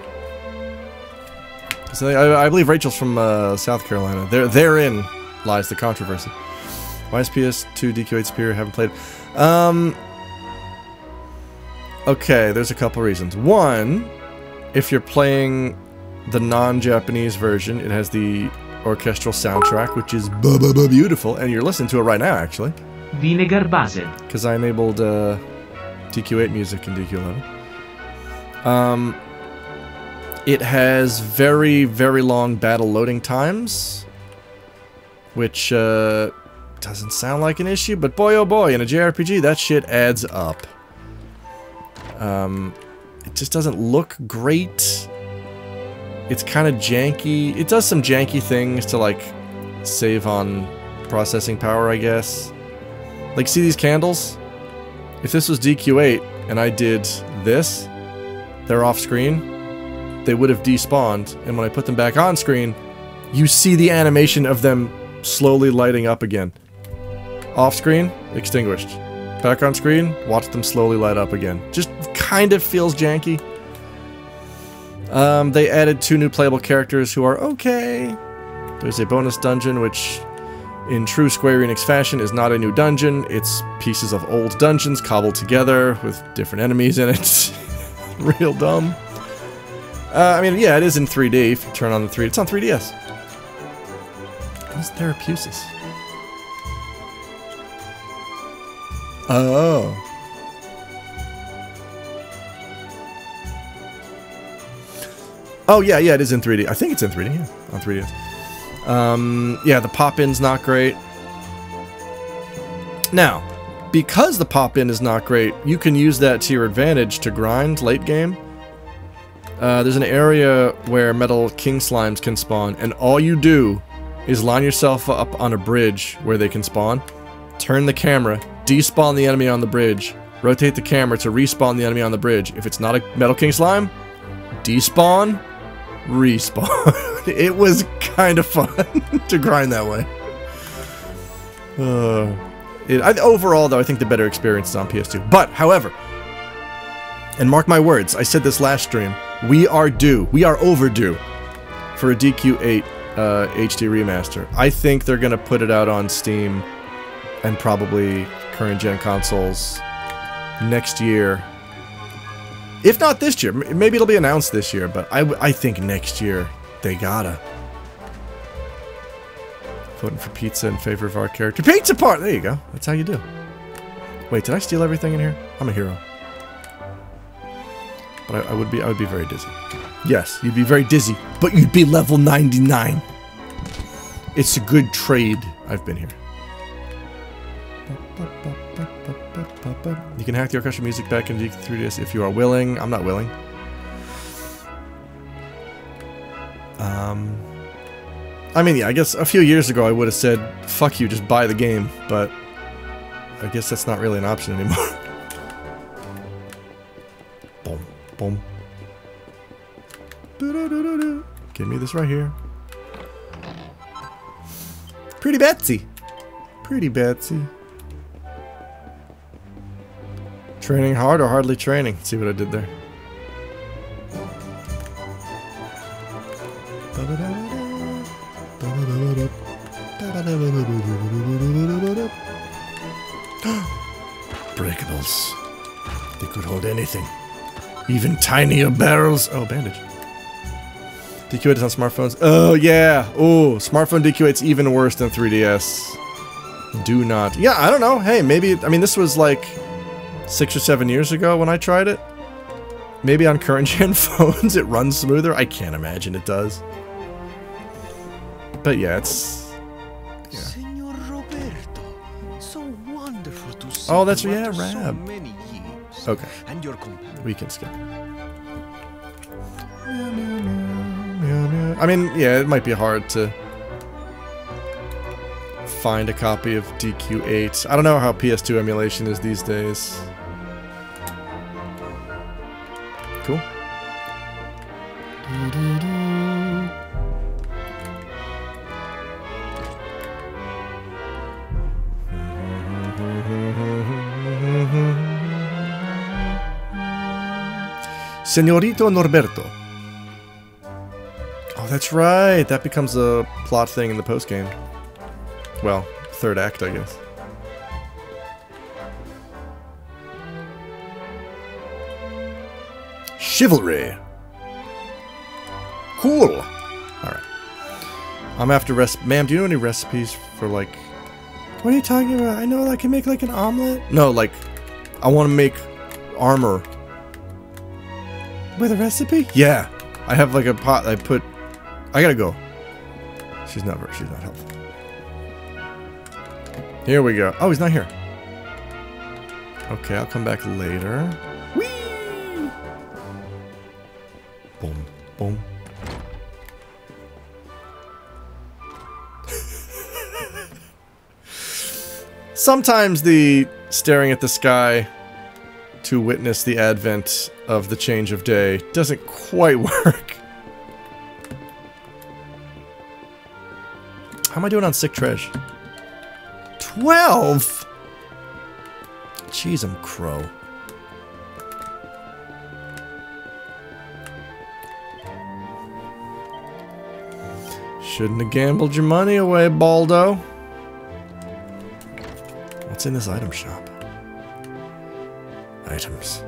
So I believe Rachel's from South Carolina. Therein lies the controversy. Why is PS2 DQ8 superior? Haven't played. Okay, there's a couple reasons. One, if you're playing the non-Japanese version, it has the orchestral soundtrack, which is beautiful, and you're listening to it right now, actually. Vinegar base. Because I enabled DQ8 music in DQ11. It has very, very long battle loading times, which doesn't sound like an issue, but boy oh boy, in a JRPG, that shit adds up. It just doesn't look great. It's kind of janky. It does some janky things to like save on processing power, I guess. Like, see these candles? If this was DQ8 and I did this, they're off screen, they would have despawned, and when I put them back on screen, you see the animation of them slowly lighting up again. Off screen, extinguished. Back on screen, watch them slowly light up again. Just kind of feels janky. They added 2 new playable characters who are okay. There's a bonus dungeon, which in true Square Enix fashion is not a new dungeon. It's pieces of old dungeons cobbled together with different enemies in it. Real dumb. I mean, yeah, it is in 3D if you turn on the 3D. It's on 3DS. What's Therapusis? Oh. Oh, yeah, it is in 3D. I think it's in 3D, yeah, on 3DS. Yeah, the pop-in's not great. Now, because the pop-in is not great, you can use that to your advantage to grind late game. There's an area where metal king slimes can spawn, and all you do is line yourself up on a bridge where they can spawn, turn the camera, despawn the enemy on the bridge, rotate the camera to respawn the enemy on the bridge. If it's not a metal king slime, despawn, respawn. It was kind of fun to grind that way. Overall, though, I think the better experience is on PS2. But, however, and mark my words, I said this last stream, we are overdue for a DQ8 HD remaster. I think they're gonna put it out on Steam and probably current gen consoles next year. If not this year, maybe it'll be announced this year, but I think next year they gotta. Voting for pizza in favor of our character. Pizza part! There you go. That's how you do. Wait, did I steal everything in here? I'm a hero. But I would be very dizzy. Yes, you'd be very dizzy, but you'd be level 99. It's a good trade. I've been here. You can hack the orchestral music back into 3DS if you are willing. I'm not willing. I mean, yeah, I guess a few years ago I would have said, fuck you, just buy the game, but I guess that's not really an option anymore. Boom, boom. Give me this right here. Pretty Betsy. Pretty Betsy. Training hard or hardly training? Let's see what I did there. Breakables. They could hold anything. Even tinier barrels. Oh, bandage. DQ8 is on smartphones. Oh, yeah. Oh, smartphone DQ8's even worse than 3DS. Do not. Yeah, I don't know. Hey, maybe... I mean, this was like 6 or 7 years ago when I tried it. Maybe on current gen phones it runs smoother. I can't imagine it does. But yeah, it's... Yeah. Senor Roberto, so wonderful to see. Oh, that's... you Yeah, after so Rab. many years. Okay. And your companion. We can skip. I mean, yeah, it might be hard to find a copy of DQ8. I don't know how PS2 emulation is these days. Cool. Señorito Norberto. Oh, that's right. That becomes a plot thing in the post-game. Well, third act, I guess. Chivalry. Cool. Alright. I'm after Ma'am, do you know any recipes for, like... What are you talking about? I know I can make, like, an omelet. No, like, I want to make armor. With a recipe? Yeah. I have, like, a pot I put... I gotta go. She's not helpful. Here we go. Oh, he's not here. Okay, I'll come back later. Whee! Boom, boom. Sometimes the staring at the sky to witness the advent of the change of day doesn't quite work. How am I doing on sick treasure? 12? Jeez, I'm crow. Shouldn't have gambled your money away, Baldo. What's in this item shop? Items.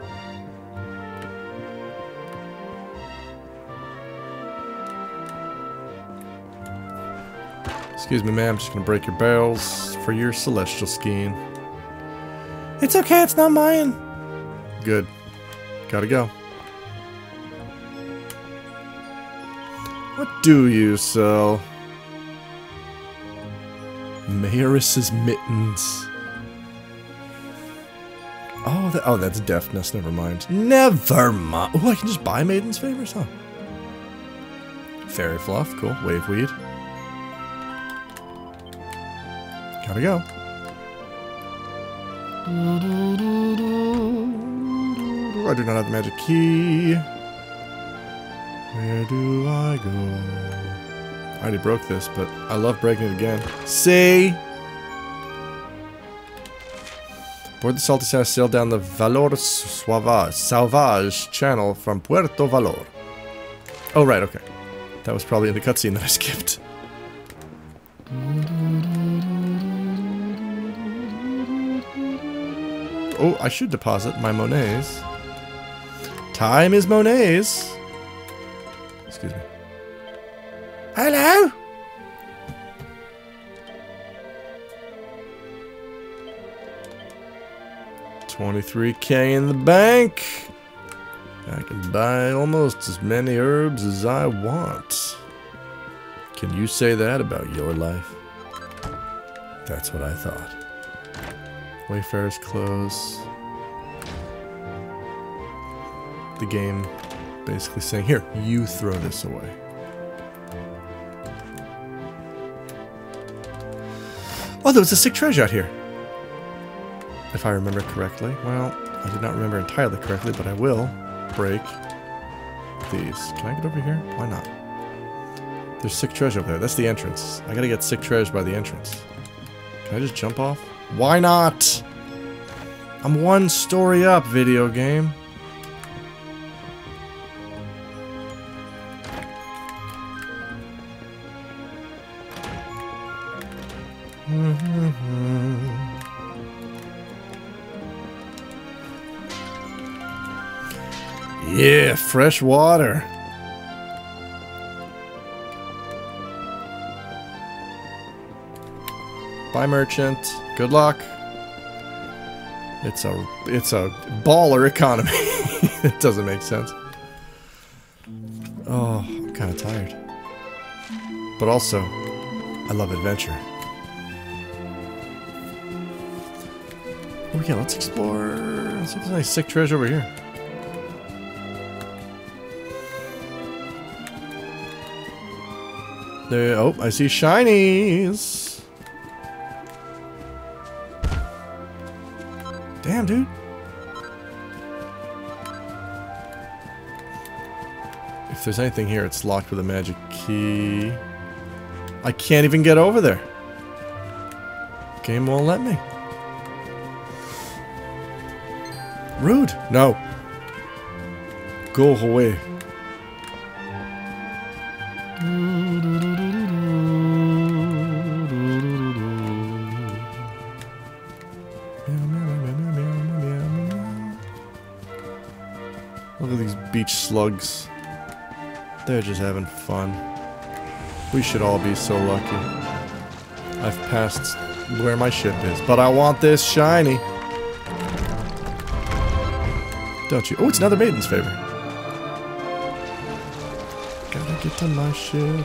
Excuse me, ma'am. I'm just gonna break your barrels for your celestial skiing. It's okay, it's not mine. Good. Gotta go. What do you sell? Mayoress's mittens. Oh, that's deafness. Never mind. Never mind. Oh, I can just buy Maiden's Favors, huh? Fairy fluff. Cool. Wave weed. Gotta go. I do not have the magic key. Where do I go? I already broke this, but I love breaking it again. See? Board the Salty Sand, sail down the Valor Salvage channel from Puerto Valor. Oh, right, okay. That was probably in the cutscene that I skipped. Oh, I should deposit my Monets. Time is Monets. Excuse me. Hello? $23K in the bank. I can buy almost as many herbs as I want. Can you say that about your life? That's what I thought. Wayfarer's close. The game basically saying, here, you throw this away. Oh, there was a sick treasure out here. If I remember correctly. Well, I did not remember entirely correctly, but I will break these. Can I get over here? Why not? There's sick treasure over there. That's the entrance. I gotta get sick treasure by the entrance. Can I just jump off? Why not? I'm one story up, video game. Yeah, fresh water. Bye, merchant. Good luck. It's a baller economy. It doesn't make sense. Oh, I'm kind of tired. But also, I love adventure. Oh yeah, let's explore. Let's see if there's any sick treasure over here. There. Oh, I see shinies. Damn, dude. If there's anything here, it's locked with a magic key. I can't even get over there. Game won't let me. Rude. No. Go away. Look at these beach slugs. They're just having fun. We should all be so lucky. I've passed where my ship is, but I want this shiny. Don't you? Oh, it's another Maiden's Favor. Gotta get to my ship.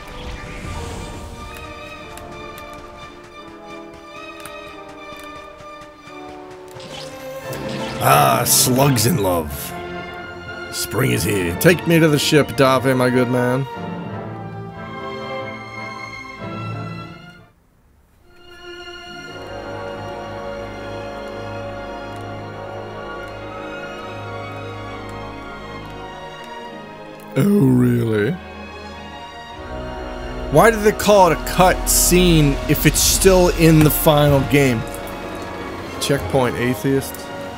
Ah, slugs in love. Spring is here. Take me to the ship, Dave, my good man. Oh, really? Why do they call it a cut scene if it's still in the final game? Checkpoint, atheist.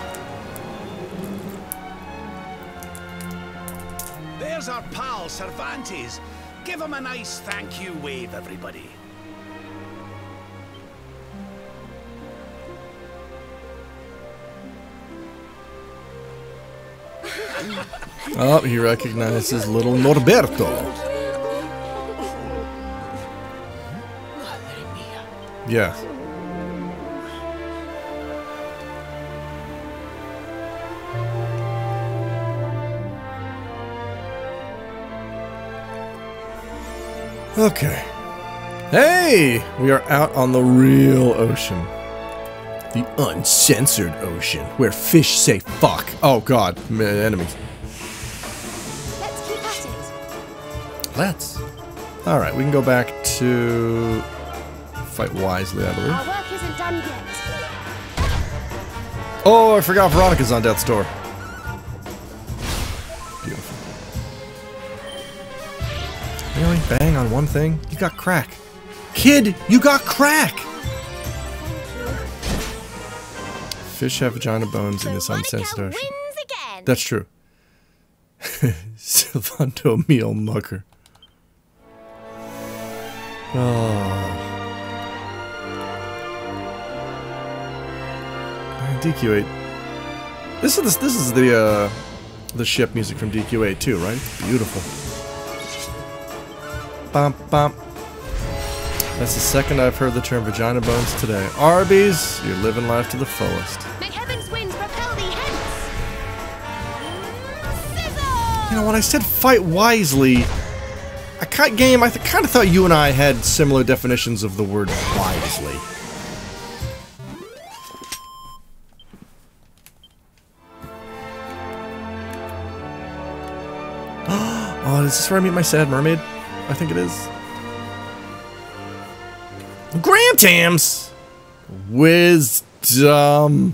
There's our pal, Cervantes. Give him a nice thank you wave, everybody. Oh, he recognizes little Norberto. Yeah. Okay. Hey! We are out on the real ocean. The uncensored ocean, where fish say fuck. Oh god, enemies. Let's keep at it. Let's. Alright, we can go back to fight wisely, I believe. Our work isn't done yet. Oh, I forgot Veronica's on death's door. Beautiful. Really? Bang on one thing? You got crack. Kid, you got crack! Fish have vagina bones in this uncensored ocean. Wins again. That's true. Silvanto meal mucker. Oh. DQ8. This is the ship music from DQ8 too, right? Beautiful. Bum bum. That's the second I've heard the term vagina bones today. Arby's, you're living life to the fullest. May heaven's winds propel thee hence. Sizzle! You know, when I said fight wisely, I kind of thought you and I had similar definitions of the word wisely. Oh, is this where I meet my sad mermaid? I think it is. Graham Tams! Wisdom.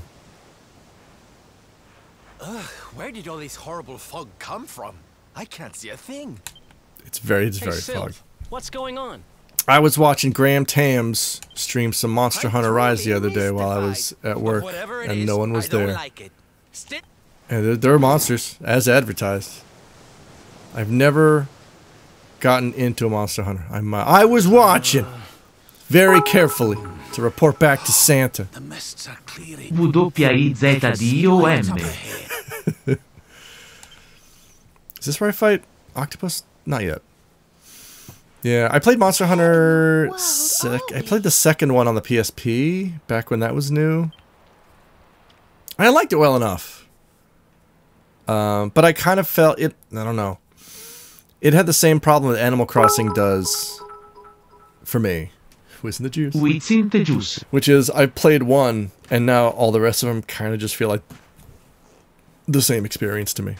Where did all this horrible fog come from? I can't see a thing. It's very Sylph, foggy. what's going on? I was watching Graham Tams stream some Monster Hunter Rise the other day while I was at work, and no one was there. And there are monsters, as advertised. I've never gotten into a Monster Hunter. I was watching very carefully to report back to Santa. The mists are clearing. WIZDOM. Is this where I fight Octopus? Not yet. Yeah, I played Monster Hunter. I played the second one on the PSP back when that was new. I liked it well enough. But I kind of felt it. I don't know. It had the same problem that Animal Crossing does for me. Who's in the juice? What's in the juice? Which is, I played one, and now all the rest of them kind of just feel like the same experience to me.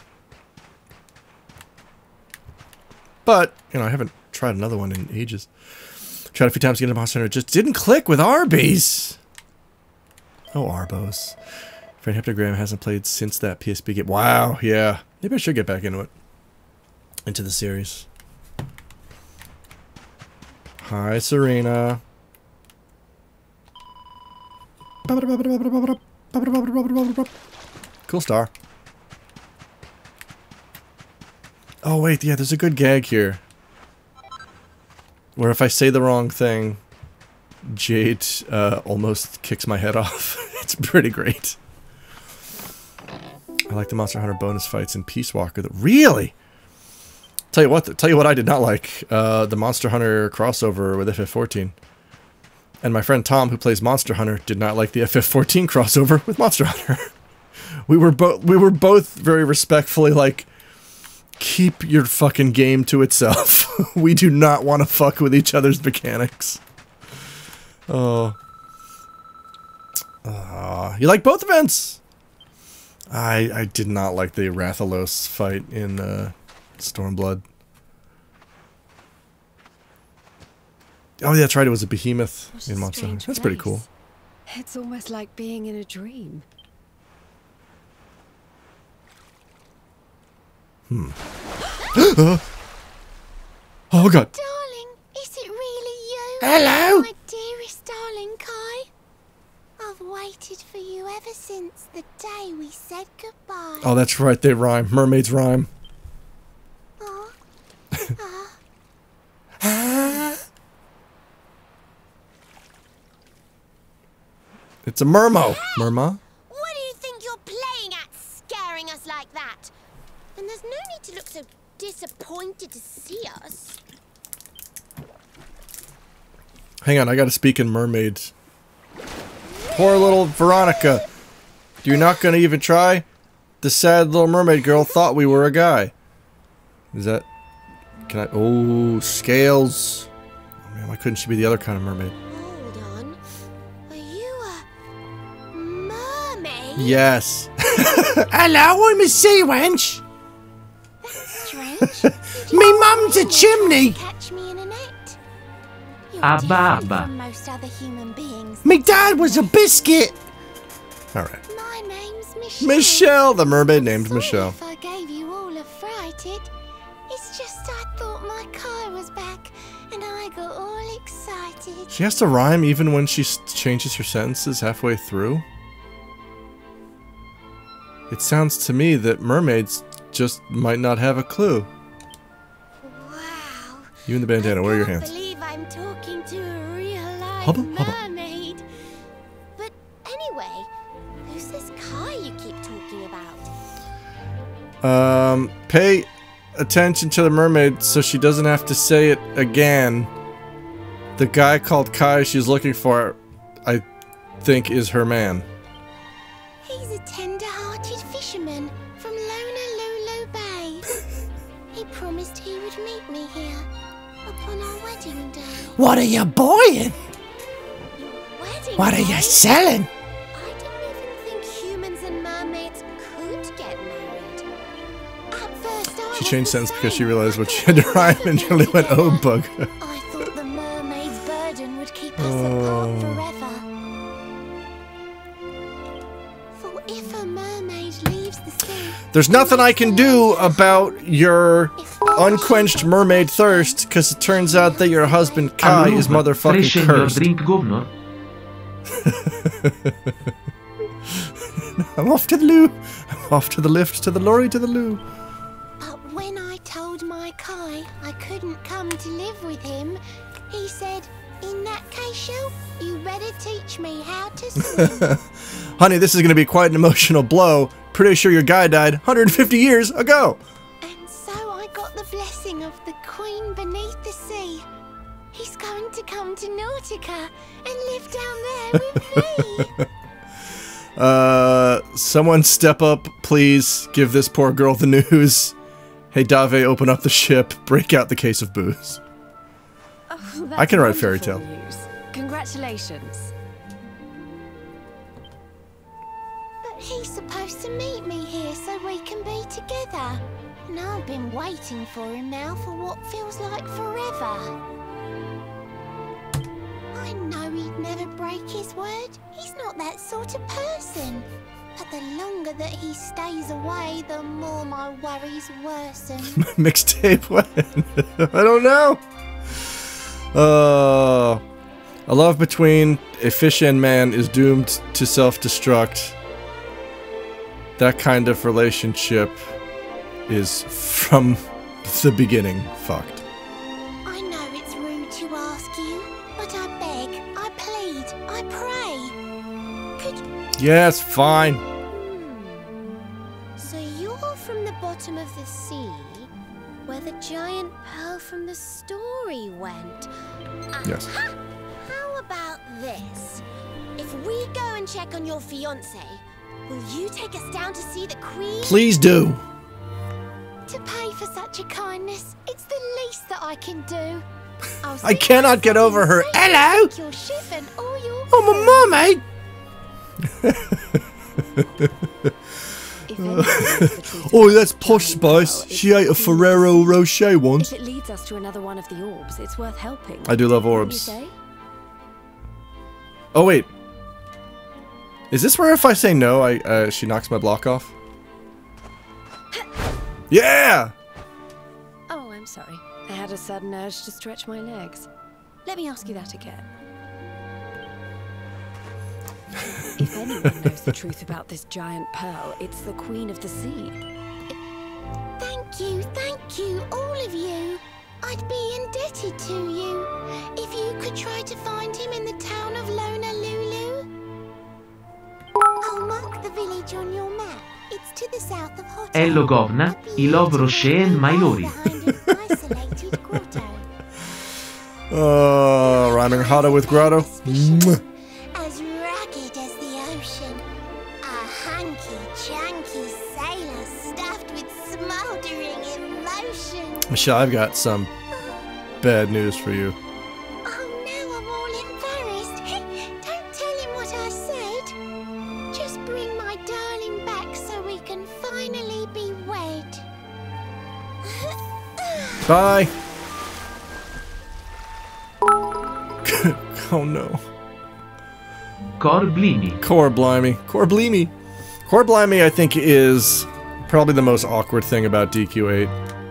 But, you know, I haven't tried another one in ages. Tried a few times to get into Monster Hunter, it just didn't click with Arby's. Oh, Arbos. Friend Heptagram hasn't played since that PSP game. Wow, yeah. Maybe I should get back into it. Into the series. Hi, Serena. Cool star. Oh wait, yeah, there's a good gag here. Where if I say the wrong thing, Jade almost kicks my head off. It's pretty great. I like the Monster Hunter bonus fights in Peace Walker. Really? Tell you what I did not like. The Monster Hunter crossover with FF14. And my friend Tom, who plays Monster Hunter, did not like the FF14 crossover with Monster Hunter. we were both very respectfully like, keep your fucking game to itself. We do not want to fuck with each other's mechanics. Oh. You like both events? I did not like the Rathalos fight in Stormblood. Oh yeah, that's right, it was a behemoth What a in Monster Hunter. strange That's pretty cool. place. It's almost like being in a dream. Oh god. Darling, is it really you? Hello? My dearest darling Kai. I've waited for you ever since the day we said goodbye. Oh, that's right, they rhyme. Mermaids rhyme. Aw. It's a mermo. Merma? What do you think you're playing at, scaring us like that? And there's no need to look so disappointed to see us. Hang on, I gotta speak in mermaids. Poor little Veronica. You're not gonna even try? The sad little mermaid girl thought we were a guy. Is that... Can I... Oh, scales. Oh man, why couldn't she be the other kind of mermaid? Hold on. Are you a mermaid? Yes. Hello, I'm a sea wench. That's strange. Me mum's a chimney. Catch me in a net. You're Abba, different abba. from most other human beings. Me dad was a biscuit. Alright. My name's Michelle. Michelle, the mermaid named Sorry Michelle. if I gave you all a fright. It's just I thought my car was back and I got all excited. She has to rhyme even when she changes her sentences halfway through? It sounds to me that mermaids just might not have a clue. Wow. You and the bandana, where are your I hands? can't believe I'm talking to a real live Hubba, hubba. mermaid. But anyway, who's this car you keep talking about? Pay attention to the mermaid so she doesn't have to say it again. The guy called Kai she's looking for, I think, is her man. He's a tender-hearted fisherman from Honolulu Bay. He promised he would meet me here upon our wedding day. What are you buying? Wedding What are day? you selling? I didn't even think humans and mermaids could get married. At first, I She was changed the sentence because same. she realized what I she had to couldn't rhyme get and them really went, oh, together. bug. I thought the mermaid's burden would keep us apart forever. For if a mermaid leaves the sea, There's nothing I can do about your if unquenched mermaid thirst, because it turns out that your husband Kai is Allora, motherfucking freshen your cursed. drink, governor. I'm off to the loo. I'm off to the lift, to the lorry, to the loo. But when I told my Kai I couldn't come to live with him, he said, in that case, Shell, you better teach me how to swim. Honey, this is going to be quite an emotional blow. Pretty sure your guy died 150 years ago. And so I got the blessing of the Queen beneath the sea. He's going to come to Nautica and live down there with me. Someone step up, please. Give this poor girl the news. Hey, Dave, open up the ship. Break out the case of booze. Oh, I can that's write fairy wonderful tale. news. Congratulations. But he's supposed to meet me here so we can be together. And I've been waiting for him now for what feels like forever. I know he'd never break his word. He's not that sort of person. But the longer that he stays away, the more my worries worsen. Mixtape when? I don't know. A love between a fish and man is doomed to self-destruct. That kind of relationship is from the beginning fucked. I know it's rude to ask you, but I beg, I plead, I pray. Could Yes, fine. So you're from the bottom of the sea, where the giant pearl from the story went. Yes. Aha! How about this? If we go and check on your fiancé, will you take us down to see the queen? Please do. To pay for such a kindness, it's the least that I can do. I'll I sing cannot get something over her. sweet Hello? like your ship and all your I'm a mermaid. If anyone knows the truth Oh, about that's this posh giant Spice. pearl, She it's ate a the Ferrero queen. Rocher once. If it leads us to another one of the orbs, it's worth helping. I do love Wouldn't you orbs. say? Oh wait, is this where if I say no, she knocks my block off? Yeah. Oh, I'm sorry. I had a sudden urge to stretch my legs. Let me ask you that again. If anyone knows the truth about this giant pearl, it's the Queen of the Sea. Thank you, all of you. I'd be indebted to you. If you could try to find him in the town of Honolulu. I'll mark the village on your map. It's to the south of Hotel. È Logovna, I Love Rocher and Mylori. Behind an isolated grotto. Rhyming Hada with Grotto. Mwah. As rugged as the ocean. A hanky-janky sailor stuffed with smoldering emotion. Michelle, I've got some bad news for you. Oh, now I'm all embarrassed. Don't tell him what I said. Just bring my darling back so we can finally be wed. Bye. Oh no. Corblimi. Corblimey. Corblimey. Corblimey, I think, is probably the most awkward thing about DQ8.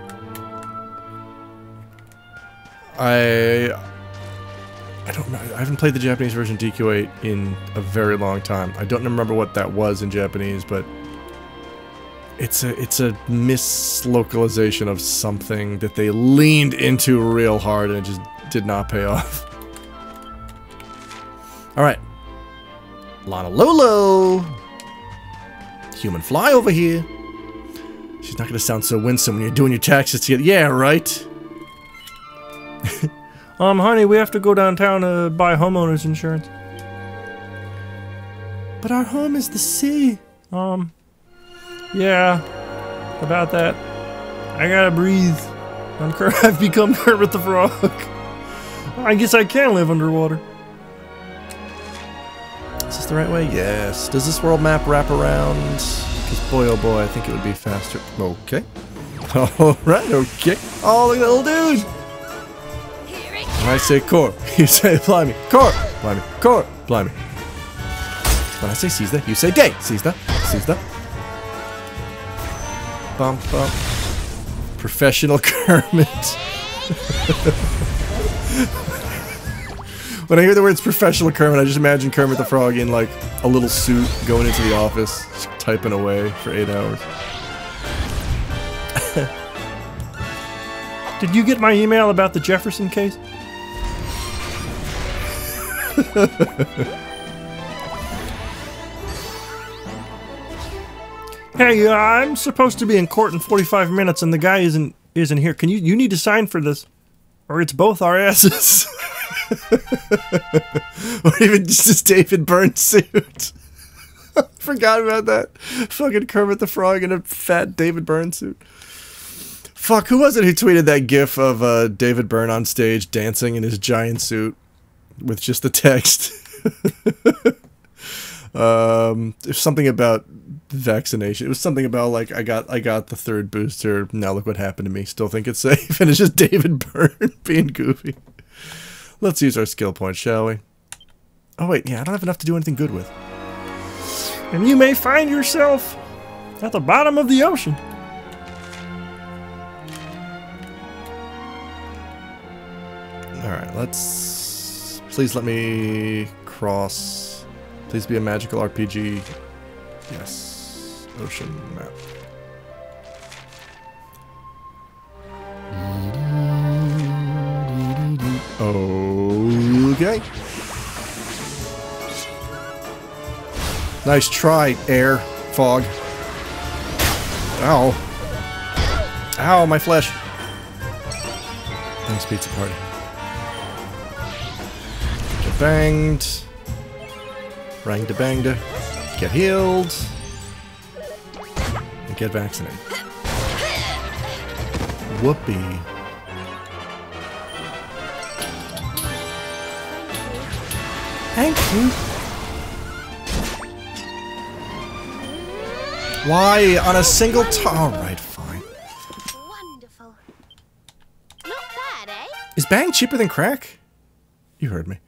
I don't know. I haven't played the Japanese version of DQ8 in a very long time. I don't remember what that was in Japanese, but it's a mislocalization of something that they leaned into real hard and it just did not pay off. Alright. Lana Lolo! Human fly over here. She's not gonna sound so winsome when you're doing your taxes together. Yeah, right? Honey, we have to go downtown to buy homeowners insurance. But our home is the sea. Yeah. About that. I gotta breathe. I've become Kermit the Frog. I guess I can live underwater. Is this the right way? Yes. Does this world map wrap around? Because boy oh boy, I think it would be faster. Okay. Alright, okay. Oh, look at that little dude! When I say core, you say blimey. Core! Blimey. Core! Blimey. When I say Caesar, you say day. Caesar. Caesar. Bump, bump. Professional Kermit. When I hear the words professional Kermit, I just imagine Kermit the Frog in like a little suit going into the office, just typing away for 8 hours. Did you get my email about the Jefferson case? Hey, I'm supposed to be in court in 45 minutes and the guy isn't here. Can you need to sign for this or it's both our asses. Or even just this David Byrne suit. Forgot about that. Fucking Kermit the Frog in a fat David Byrne suit. Fuck, who was it who tweeted that gif of David Byrne on stage dancing in his giant suit with just the text? It was something about vaccination. It was something about like I got the third booster. Now look what happened to me. Still think it's safe, and it's just David Byrne being goofy. Let's use our skill points, shall we? Oh wait, yeah, I don't have enough to do anything good with. And you may find yourself at the bottom of the ocean. Alright, let's... Please let me cross... Please be a magical RPG. Yes. Ocean map. Okay. Nice try, air, fog. Ow. Ow, my flesh. Thanks, pizza party. Get banged. Rang to banged. Get healed. And get vaccinated. Whoopee. Thank you. Why on a single alright, fine. Wonderful. Not bad, eh? Is bang cheaper than crack? You heard me.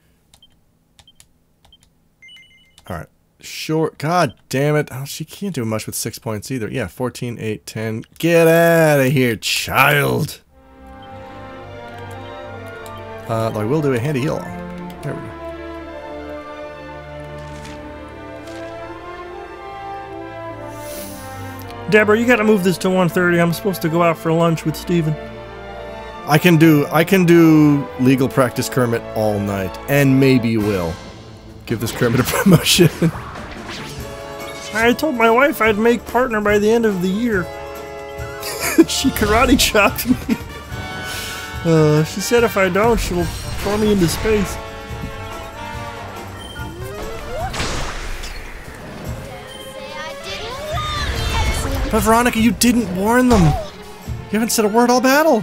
Alright. Sure. God damn it. Oh, she can't do much with 6 points either. Yeah, 14, 8, 10. Get out of here, child. I will do a handy heal. There we go. Deborah, you gotta move this to 1:30. I'm supposed to go out for lunch with Steven. I can do legal practice Kermit all night, and maybe you will. Give this Kermit a promotion. I told my wife I'd make partner by the end of the year. She karate chopped me. She said if I don't, she'll throw me into space. But Veronica, you didn't warn them. You haven't said a word all battle.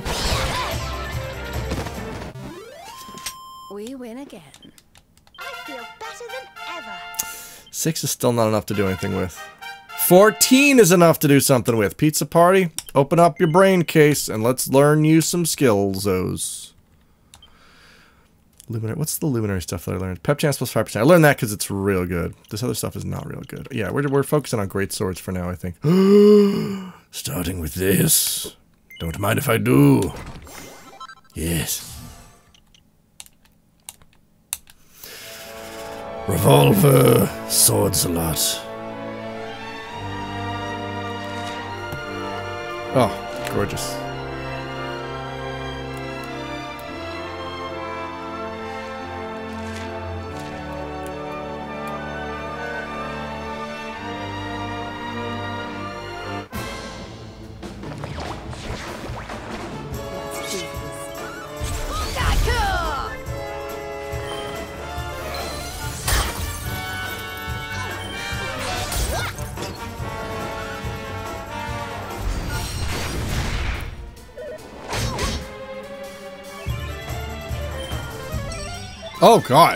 We win again. I feel better than ever. 6 is still not enough to do anything with. 14 is enough to do something with. Pizza party, open up your brain case and let's learn you some skills-os. Luminary, what's the luminary stuff that I learned? Pep chance plus 5%. I learned that because it's real good. This other stuff is not real good. Yeah, we're focusing on great swords for now, I think. Starting with this. Don't mind if I do. Yes. Revolver, swords a lot. Oh, gorgeous. Oh, God.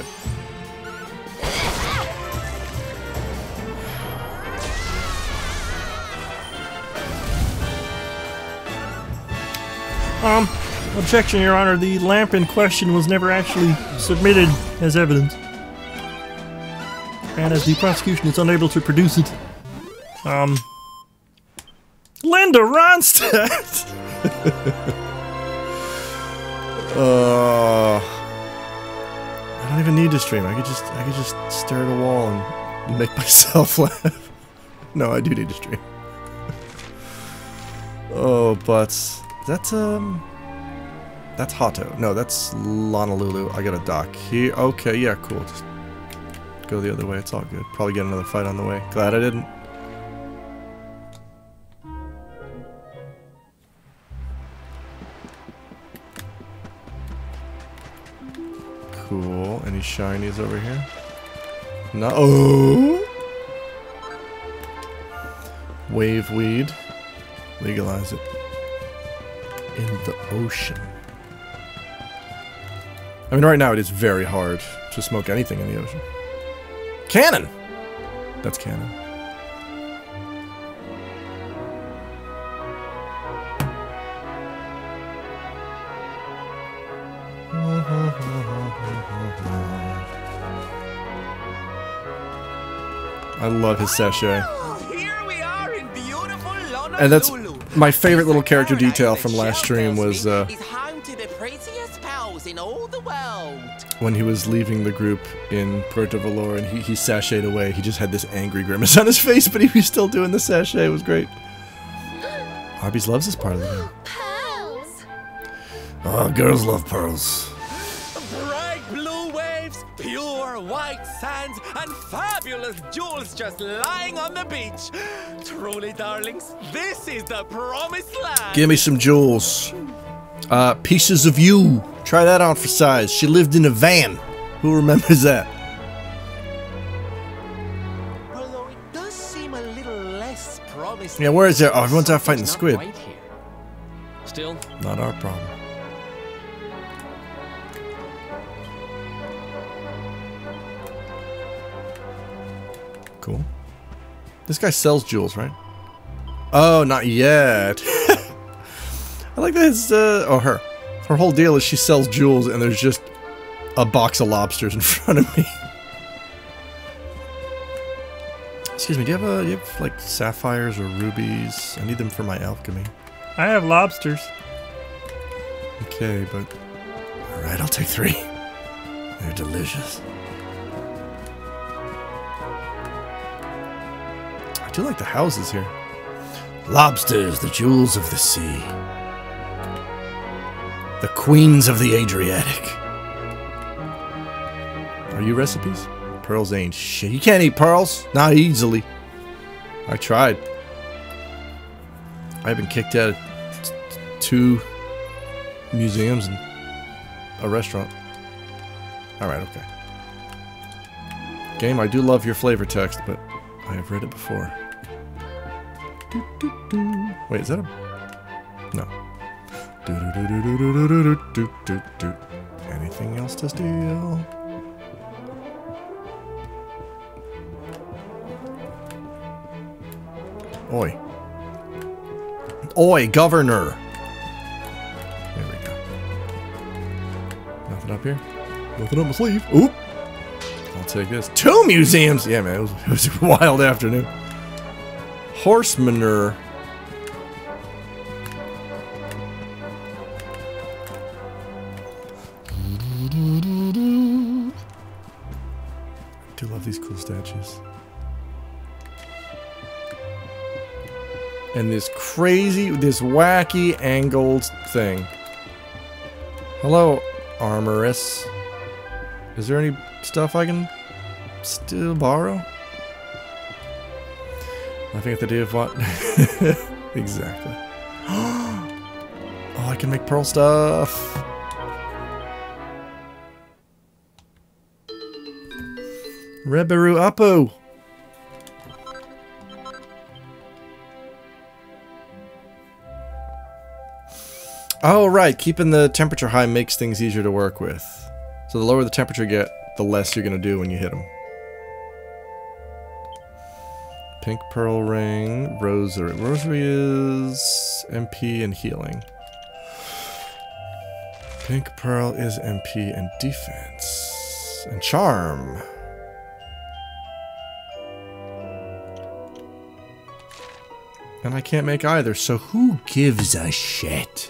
Objection, Your Honor. The lamp in question was never actually submitted as evidence. And as the prosecution is unable to produce it, Linda Ronstadt! I don't even need to stream. I could just stare at a wall and make myself laugh. No, I do need to stream. Oh, butts. That's Hato. No, that's Honolulu. I got a dock here. Okay, yeah, cool. Just go the other way. It's all good. Probably get another fight on the way. Glad I didn't. Cool. Any shinies over here? No. Oh! Wave weed. Legalize it. In the ocean. I mean, right now it is very hard to smoke anything in the ocean. Cannon! That's cannon. I love his sachet. Here we are in beautiful Honolulu. And that's my favorite little character detail from last stream was He's home to the prettiest pals in all the world. when he was leaving the group in Puerto Valor and he sashayed away. He just had this angry grimace on his face, but he was still doing the sachet. It was great. Arby's loves this part of the game. Pearls. Oh, girls love pearls. Bright blue waves, pure white sands, and fabulous jewels just lying on the beach. Truly, darlings, this is the promised land. Give me some jewels. Pieces of You. Try that on for size. She lived in a van. Who remembers that? Although it does seem a little less promising. Yeah, where is there? Oh, everyone's out fighting the squid. Right here. Still, Not our problem. Cool. This guy sells jewels, right? Oh, not yet. I like that his, oh, her. Her whole deal is she sells jewels and there's just a box of lobsters in front of me. Excuse me, do you have like sapphires or rubies? I need them for my alchemy. I have lobsters. Okay, but... Alright, I'll take 3. They're delicious. I do like the houses here. Lobsters, the jewels of the sea. The queens of the Adriatic. Are you recipes? Pearls ain't shit. You can't eat pearls. Not easily. I tried. I've been kicked out of 2 museums and a restaurant. Alright, okay. Game, I do love your flavor text, but I have read it before. Wait, is that a... No. Anything else to steal? Oi. Oi, governor! There we go. Nothing up here? Nothing up my sleeve. Oop! I'll take this. 2 museums! Yeah, man, it was a wild afternoon. Horse manure. I do love these cool statues. And this crazy, this wacky angled thing. Hello, armoress. Is there any stuff I can still borrow? Nothing at the day of what? Exactly. Oh, I can make pearl stuff. Reberu Uppo. Oh, right. Keeping the temperature high makes things easier to work with. So the lower the temperature you get, the less you're going to do when you hit them. Pink pearl ring, rosary. Rosary is MP and healing. Pink pearl is MP and defense. And charm. And I can't make either, so who gives a shit?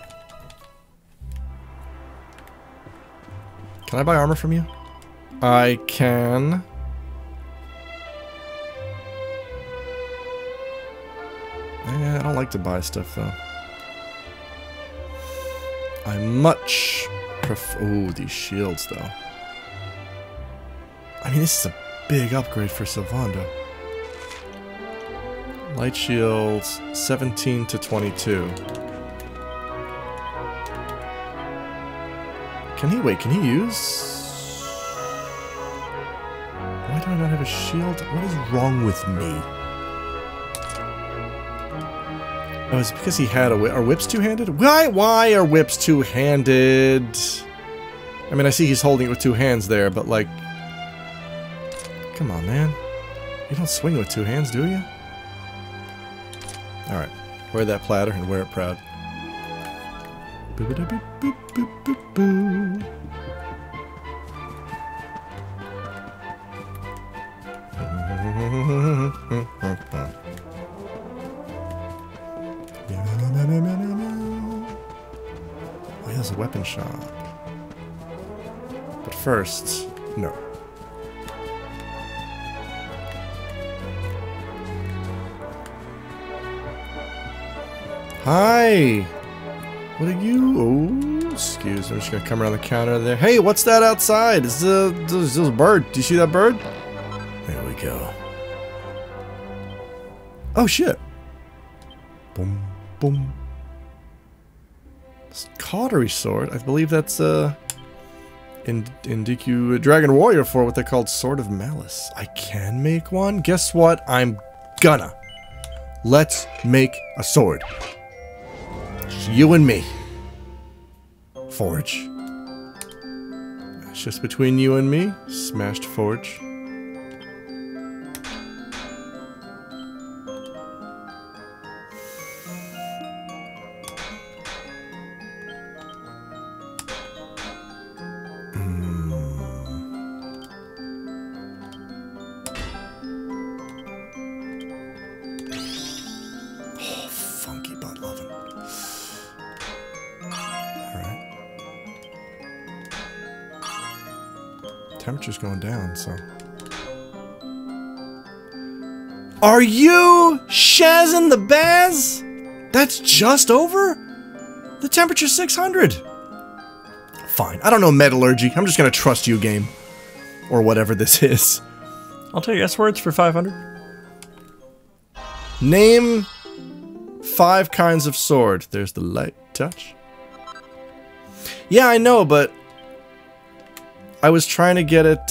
Can I buy armor from you? I can. I don't like to buy stuff, though. I much prefer... Ooh, these shields, though. I mean, this is a big upgrade for Sylvando. Light shields, 17 to 22. Can he... Wait, can he use... Why do I not have a shield? What is wrong with me? Oh, it's because he had a whip. Are whips two-handed? Why are whips two-handed? I mean, I see he's holding it with 2 hands there, but like... Come on, man. You don't swing with 2 hands, do you? Alright. Wear that platter and wear it proud. Oh, he has a weapon shop. But first, no. Hi! What are you? Oh, excuse me. I'm just gonna come around the counter there. Hey, what's that outside? Is this a bird? Do you see that bird? There we go. Oh, shit. Boom, boom. Cautery sword. I believe that's, in DQ Dragon Warrior for what they called Sword of Malice. I can make one? Guess what? I'm gonna. Let's make a sword. Just you and me. Forge. It's just between you and me. Smashed forge. temperature's going down, so... Are you shazzing the Baz? That's just over? The temperature's 600. Fine. I don't know metallurgy. I'm just gonna trust you, game. Or whatever this is. I'll take S words for 500. Name 5 kinds of sword. There's the light touch. Yeah, I know, but... I was trying to get it,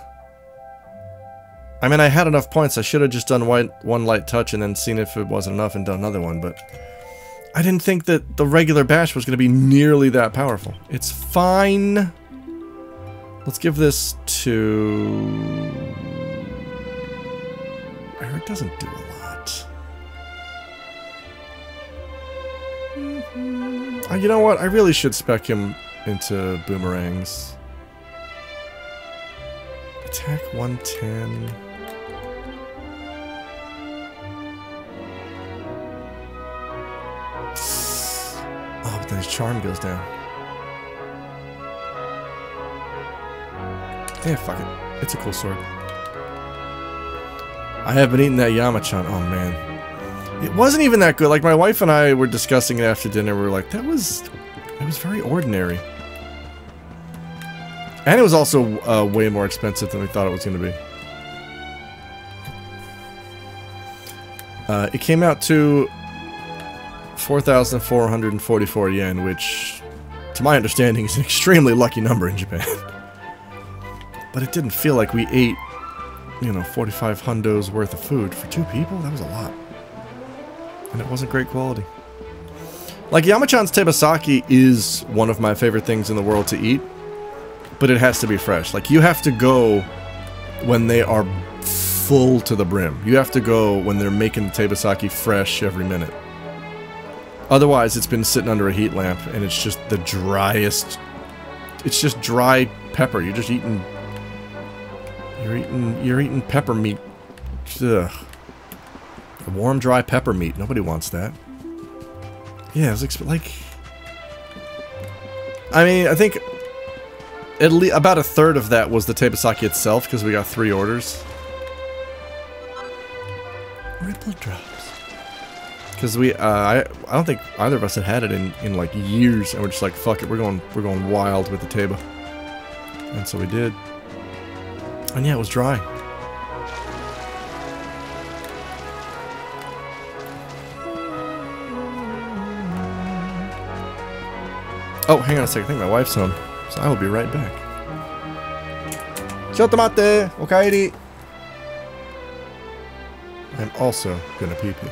I mean, I had enough points. I should have just done one light touch and then seen if it wasn't enough and done another one, but... I didn't think that the regular bash was going to be nearly that powerful. It's fine. Let's give this to... It doesn't do a lot. You know what? I really should spec him into boomerangs. Attack 110. Oh, but then his charm goes down. Yeah, fuck it. It's a cool sword. I have been eating that Yamachan. Oh, man. It wasn't even that good. Like, my wife and I were discussing it after dinner. We were like, it was very ordinary. And it was also way more expensive than we thought it was going to be. It came out to 4,444 yen, which, to my understanding, is an extremely lucky number in Japan. But it didn't feel like we ate, you know, 45 hundos worth of food for 2 people. That was a lot. And it wasn't great quality. Like, Yamachan's tebasaki is one of my favorite things in the world to eat. But it has to be fresh. Like, you have to go when they are full to the brim. You have to go when they're making the tebasaki fresh every minute. Otherwise, it's been sitting under a heat lamp, and it's just the driest... It's just dry pepper. You're just eating... You're eating pepper meat. Ugh. Warm, dry pepper meat. Nobody wants that. Yeah, it was like... I mean, I think... At least about a third of that was the tebasaki itself, because we got 3 orders. Ripple drops. Because we, I don't think either of us had it in like years, and we're just like, fuck it, we're going wild with the teba. And so we did. And yeah, it was dry. Oh, hang on a second, I think my wife's home. So I will be right back. Chotomate! Okaeri! I'm also gonna pee-pee.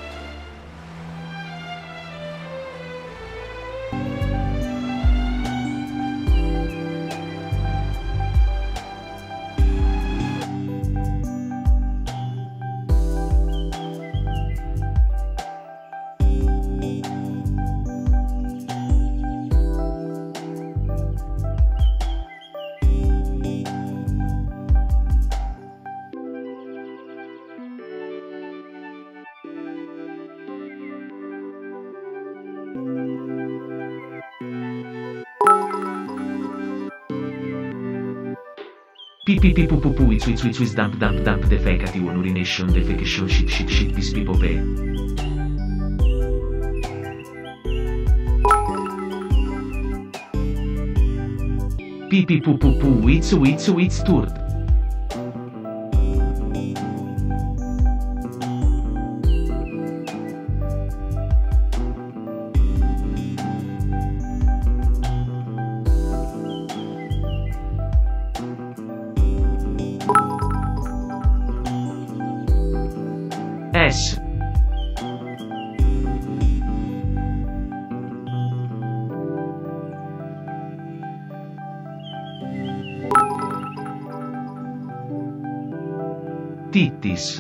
Pu it's dump defecati one urination defecation shit piss pipope. It's turd. S. Tittis.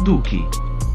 Dookie.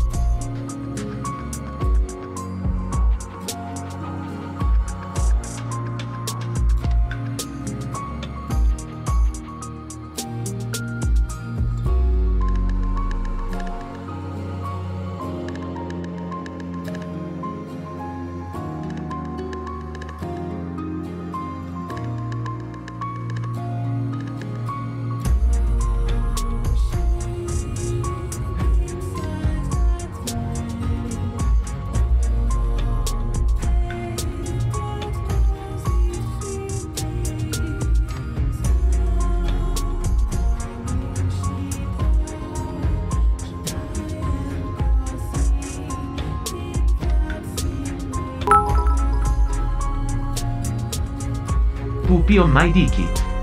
Puppy on my dicky.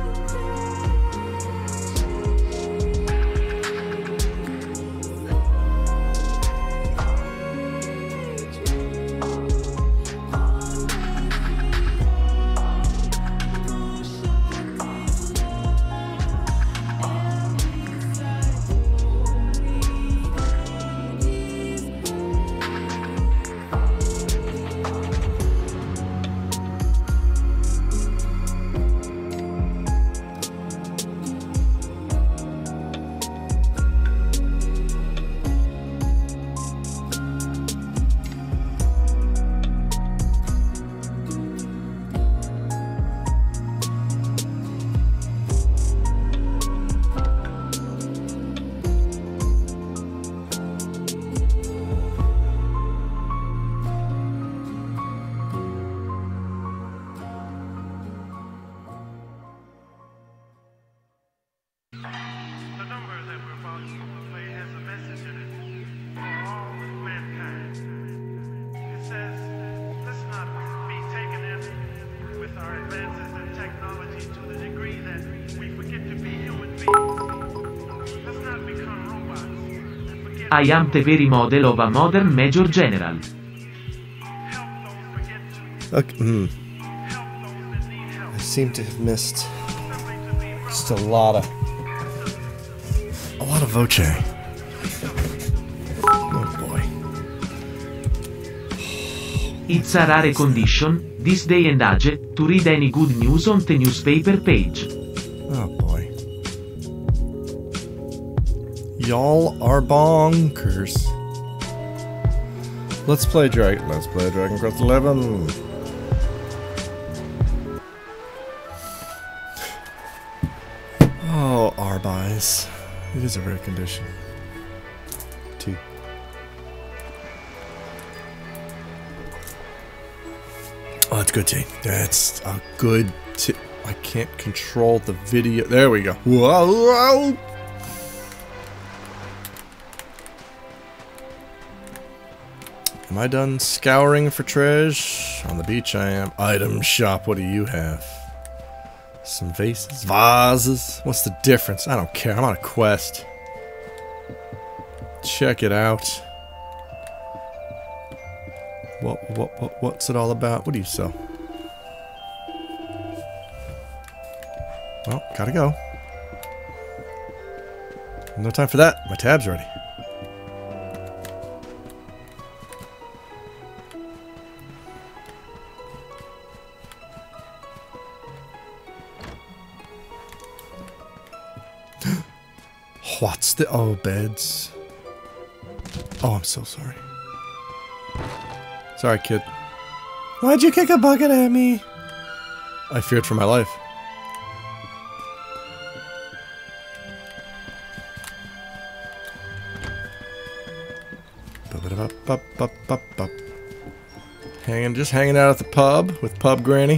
I am the very model of a modern Major General. Okay. I seem to have missed just a lot of voce. Oh boy. It's a rare condition, this day and age, to read any good news on the newspaper page. Oh boy. Y'all are bonkers. Let's play Dragon Quest 11. Oh, Arby's. It is a rare condition. 2. Oh, that's good tea. That's a good tea. I can't control the video. There we go. Whoa, whoa. Am I done scouring for treasure? On the beach I am. Item shop, what do you have? Some vases? Vases? What's the difference? I don't care, I'm on a quest. Check it out. What's it all about? What do you sell? Well, gotta go. No time for that, my tab's ready. What's the... Oh, beds. Oh, I'm so sorry. Sorry, kid. Why'd you kick a bucket at me? I feared for my life. Just hanging out at the pub with Pub Granny.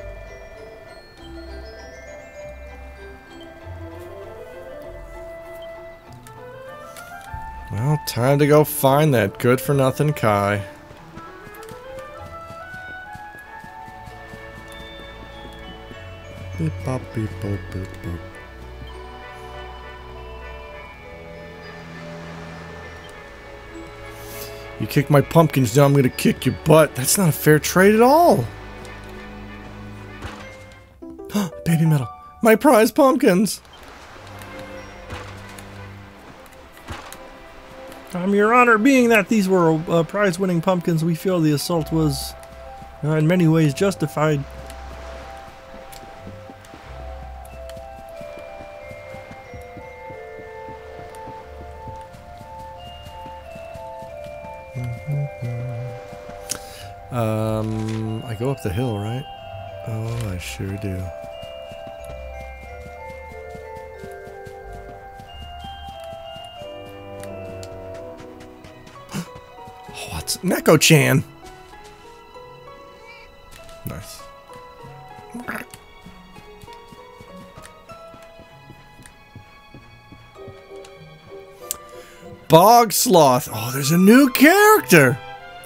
Well, time to go find that good-for-nothing Kai. Beep bop beep boop boop boop. You kick my pumpkins, now I'm gonna kick your butt. That's not a fair trade at all. Baby metal. My prize pumpkins. Your Honor, being that these were prize-winning pumpkins, we feel the assault was, in many ways, justified. I go up the hill, right? Oh, I sure do. What's Neko-chan? Nice. Bog Sloth. Oh, there's a new character.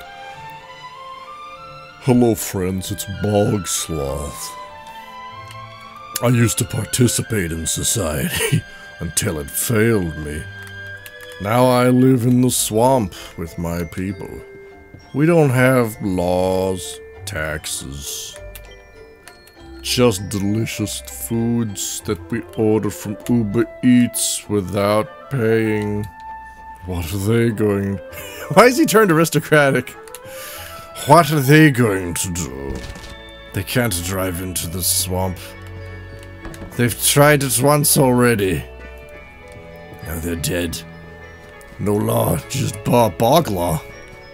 Hello friends, it's Bog Sloth. I used to participate in society until it failed me. Now I live in the swamp with my people. We don't have laws, taxes, just delicious foods that we order from Uber Eats without paying. What are they going... Why is he turned aristocratic? What are they going to do? They can't drive into the swamp. They've tried it once already. Now they're dead. No law, just bog law.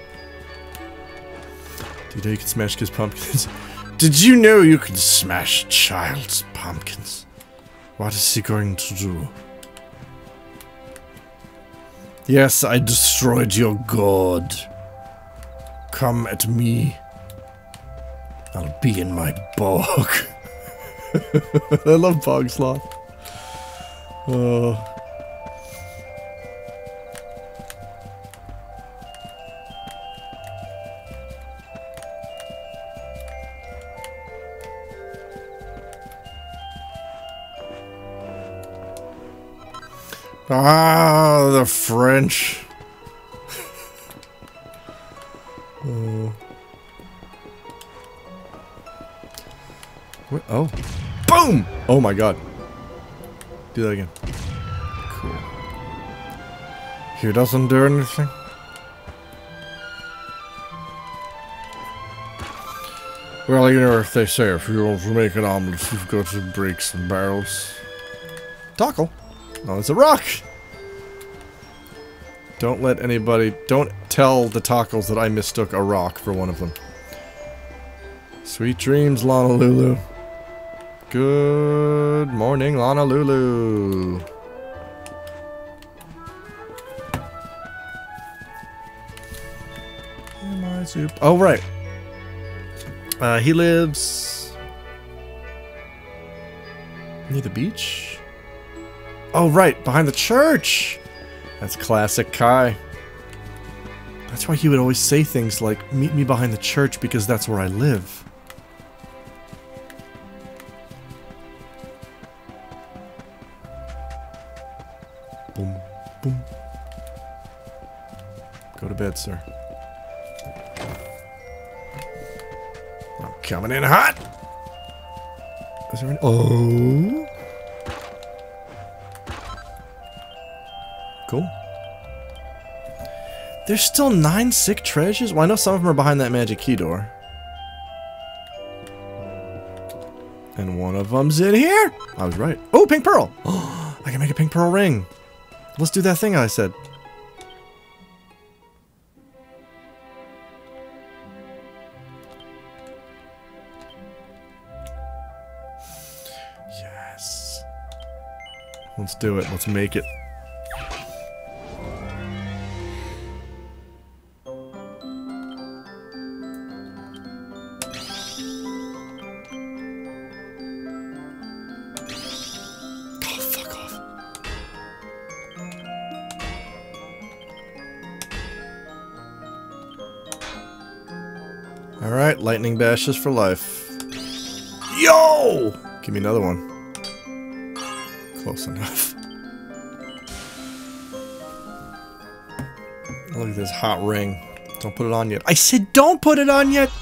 Dude, you can smash kids' pumpkins. Did you know you can smash child's pumpkins? What is he going to do? Yes, I destroyed your god. Come at me. I'll be in my bog. I love Bog Sloth. Oh. Ah, the French. Oh. What? Oh. Boom! Oh my god. Do that again. Cool. He doesn't do anything? Well, you know, if they say if you want to make an omelet, you've got to break some barrels. Tackle? Oh, it's a rock! Don't let anybody... Don't tell the Tackles that I mistook a rock for one of them. Sweet dreams, Lana Lulu. Good morning, Lana Lulu. Oh, right. He lives... near the beach? Oh, right, behind the church! That's classic Kai. That's why he would always say things like, meet me behind the church because that's where I live. Boom, boom. Go to bed, sir. I'm coming in hot! Is there an... Oh! Cool. There's still 9 sick treasures? Well, I know some of them are behind that magic key door. And one of them's in here! I was right. Oh, pink pearl! Oh, I can make a pink pearl ring. Let's do that thing I said. Yes. Let's do it. Let's make it. Alright, lightning bashes for life. Yo! Give me another one. Close enough. Look at this hot ring. Don't put it on yet. I said don't put it on yet!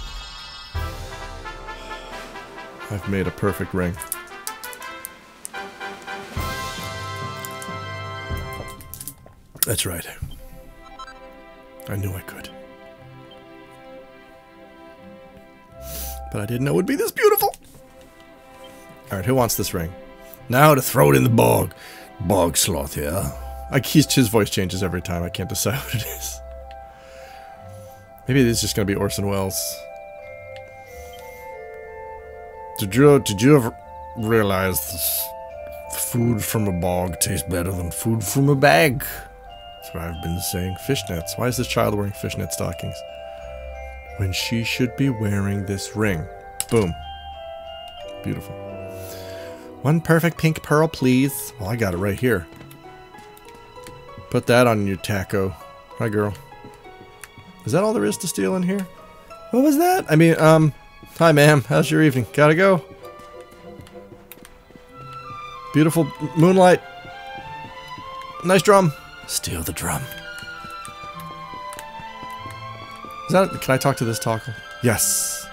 I've made a perfect ring. That's right. I knew I could. But I didn't know it would be this beautiful. Alright, who wants this ring? Now to throw it in the bog. Bog sloth, yeah? His voice changes every time. I can't decide what it is. Maybe it is just going to be Orson Welles. Did you ever realize this food from a bog tastes better than food from a bag? That's what I've been saying. Fishnets. Why is this child wearing fishnet stockings? When she should be wearing this ring. Boom. Beautiful. One perfect pink pearl, please. Well, I got it right here. Put that on your taco. Hi, girl. Is that all there is to steal in here? What was that? I mean, hi, ma'am. How's your evening? Gotta go. Beautiful moonlight. Nice drum. Steal the drum. Is that... Can I talk to this taco? Yes.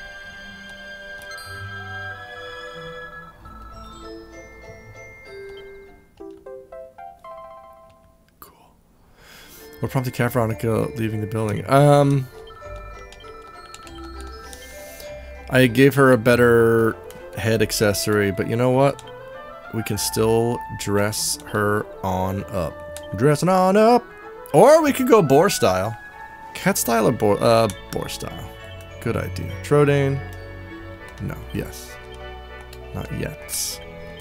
What prompted Cat Veronica leaving the building? I gave her a better head accessory, but you know what? We can still dress her on up. Dressing on up! Or we could go boar style. Cat style or boar style? Good idea. Trodane? No. Yes. Not yet.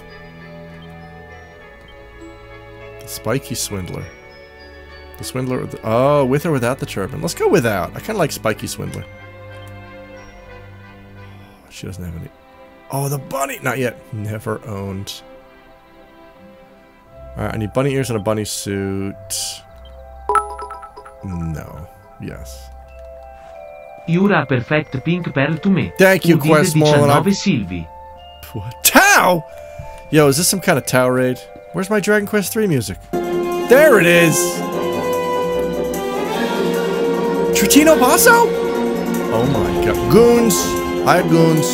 The spiky swindler. The Swindler... With the, oh, with or without the turban. Let's go without. I kind of like Spiky Swindler. She doesn't have any... Oh, the bunny! Not yet. Never owned. Alright, I need bunny ears and a bunny suit. No. Yes. Yura perfect pink pearl to me. Thank you, Questmore. 19 Silvi. What? Tau! Yo, is this some kind of Tau raid? Where's my Dragon Quest 3 music? There it is! Tritino Basso? Oh my god. Goons! Hi, goons.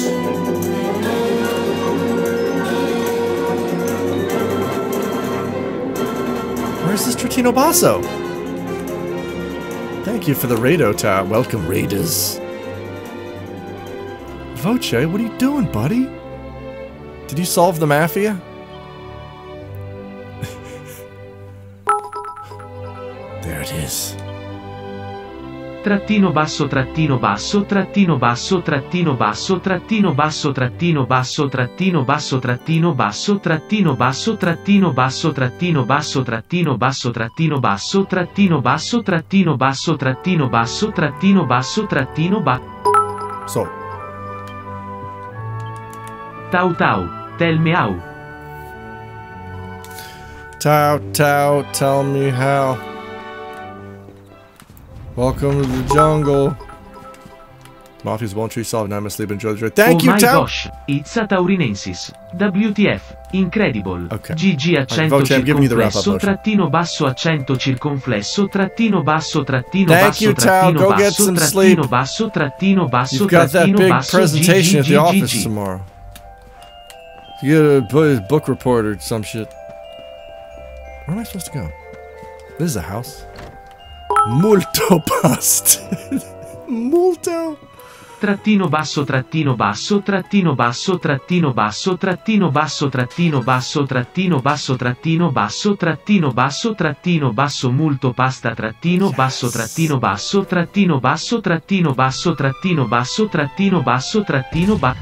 Where's this Tritino Basso? Thank you for the Raido tab. Welcome, Raiders. Voce, what are you doing, buddy? Did you solve the mafia? There it is. Trattino basso trattino basso trattino basso trattino basso trattino basso trattino basso trattino basso trattino basso trattino basso trattino basso trattino basso trattino basso trattino basso trattino basso trattino basso trattino basso trattino basso trattino basso. So. Tau tau, tell me how. Tau tau, tell me how. Welcome to the jungle. Mafia's one tree solved. Now I'm asleep. Enjoy the joy. Thank you, Tau. Oh my gosh, it's a Taurinensis. WTF, incredible. Okay. GG accento Voce, I'm giving you the circonflesso, wrap-up trattino basso accento circonflesso, trattino basso, trattino Thank basso, you, Tau. trattino Go get basso, some trattino sleep. basso, trattino basso, You've got that trattino big basso, presentation at the office GG. tomorrow. You get a book report or some shit. Where am I supposed to go? This is a house. Molto past. Molto. Trattino basso trattino basso trattino basso trattino basso trattino basso trattino basso trattino basso trattino basso trattino basso trattino basso molto pasta trattino basso trattino basso trattino basso trattino basso trattino basso trattino basso trattino basso.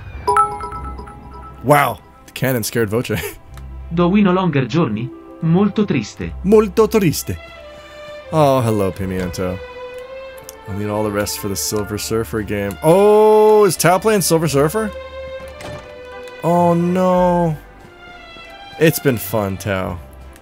Wow, the cannon scared Voce. Do we no longer journey? Molto triste. Molto triste. Oh, hello, Pimiento. I'll need all the rest for the Silver Surfer game. Oh, is Tao playing Silver Surfer? Oh, no. It's been fun, Tao.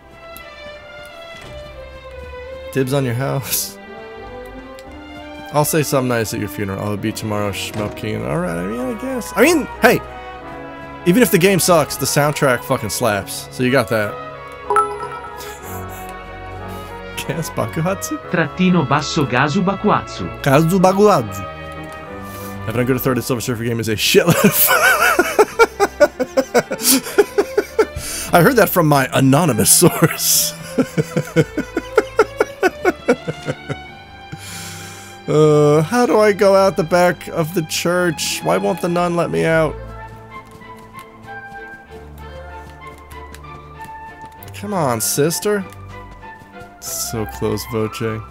Dibs on your house. I'll say something nice at your funeral. I'll be tomorrow, Schmupkin. Alright, I mean, I guess. I mean, hey! Even if the game sucks, the soundtrack fucking slaps. So you got that. Gas Bakuhatsu? Trattino basso Gazu Bakuatsu. Gazu Bakuatsu. Having a good authority Silver Surfer game is a shitload of fun. I heard that from my anonymous source. How do I go out the back of the church? Why won't the nun let me out? Come on, sister. So close, Voce.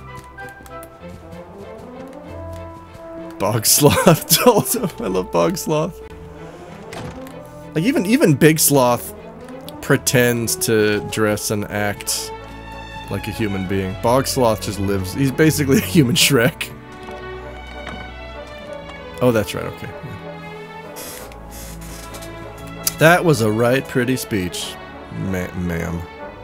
Bog Sloth told him. I love Bog Sloth. Like even Big Sloth pretends to dress and act like a human being. Bog Sloth just lives. He's basically a human Shrek. Oh, that's right. Okay. Yeah. That was a right pretty speech, ma'am.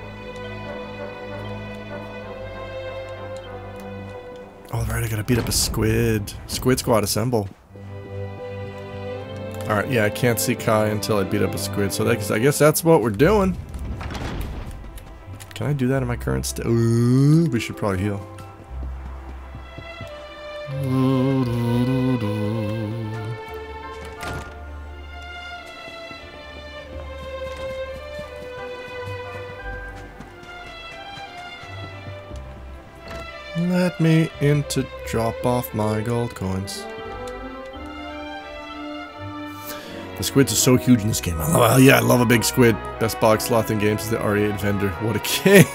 Oh, right. I gotta beat up a squid. Squid Squad assemble. Alright, yeah, I can't see Kai until I beat up a squid, so I guess that's what we're doing. Can I do that in my current state? Ooh, we should probably heal. Let me in to drop off my gold coins. The squids are so huge in this game. I love a big squid. Best Bog Sloth in games is the RE8 vendor. What a king.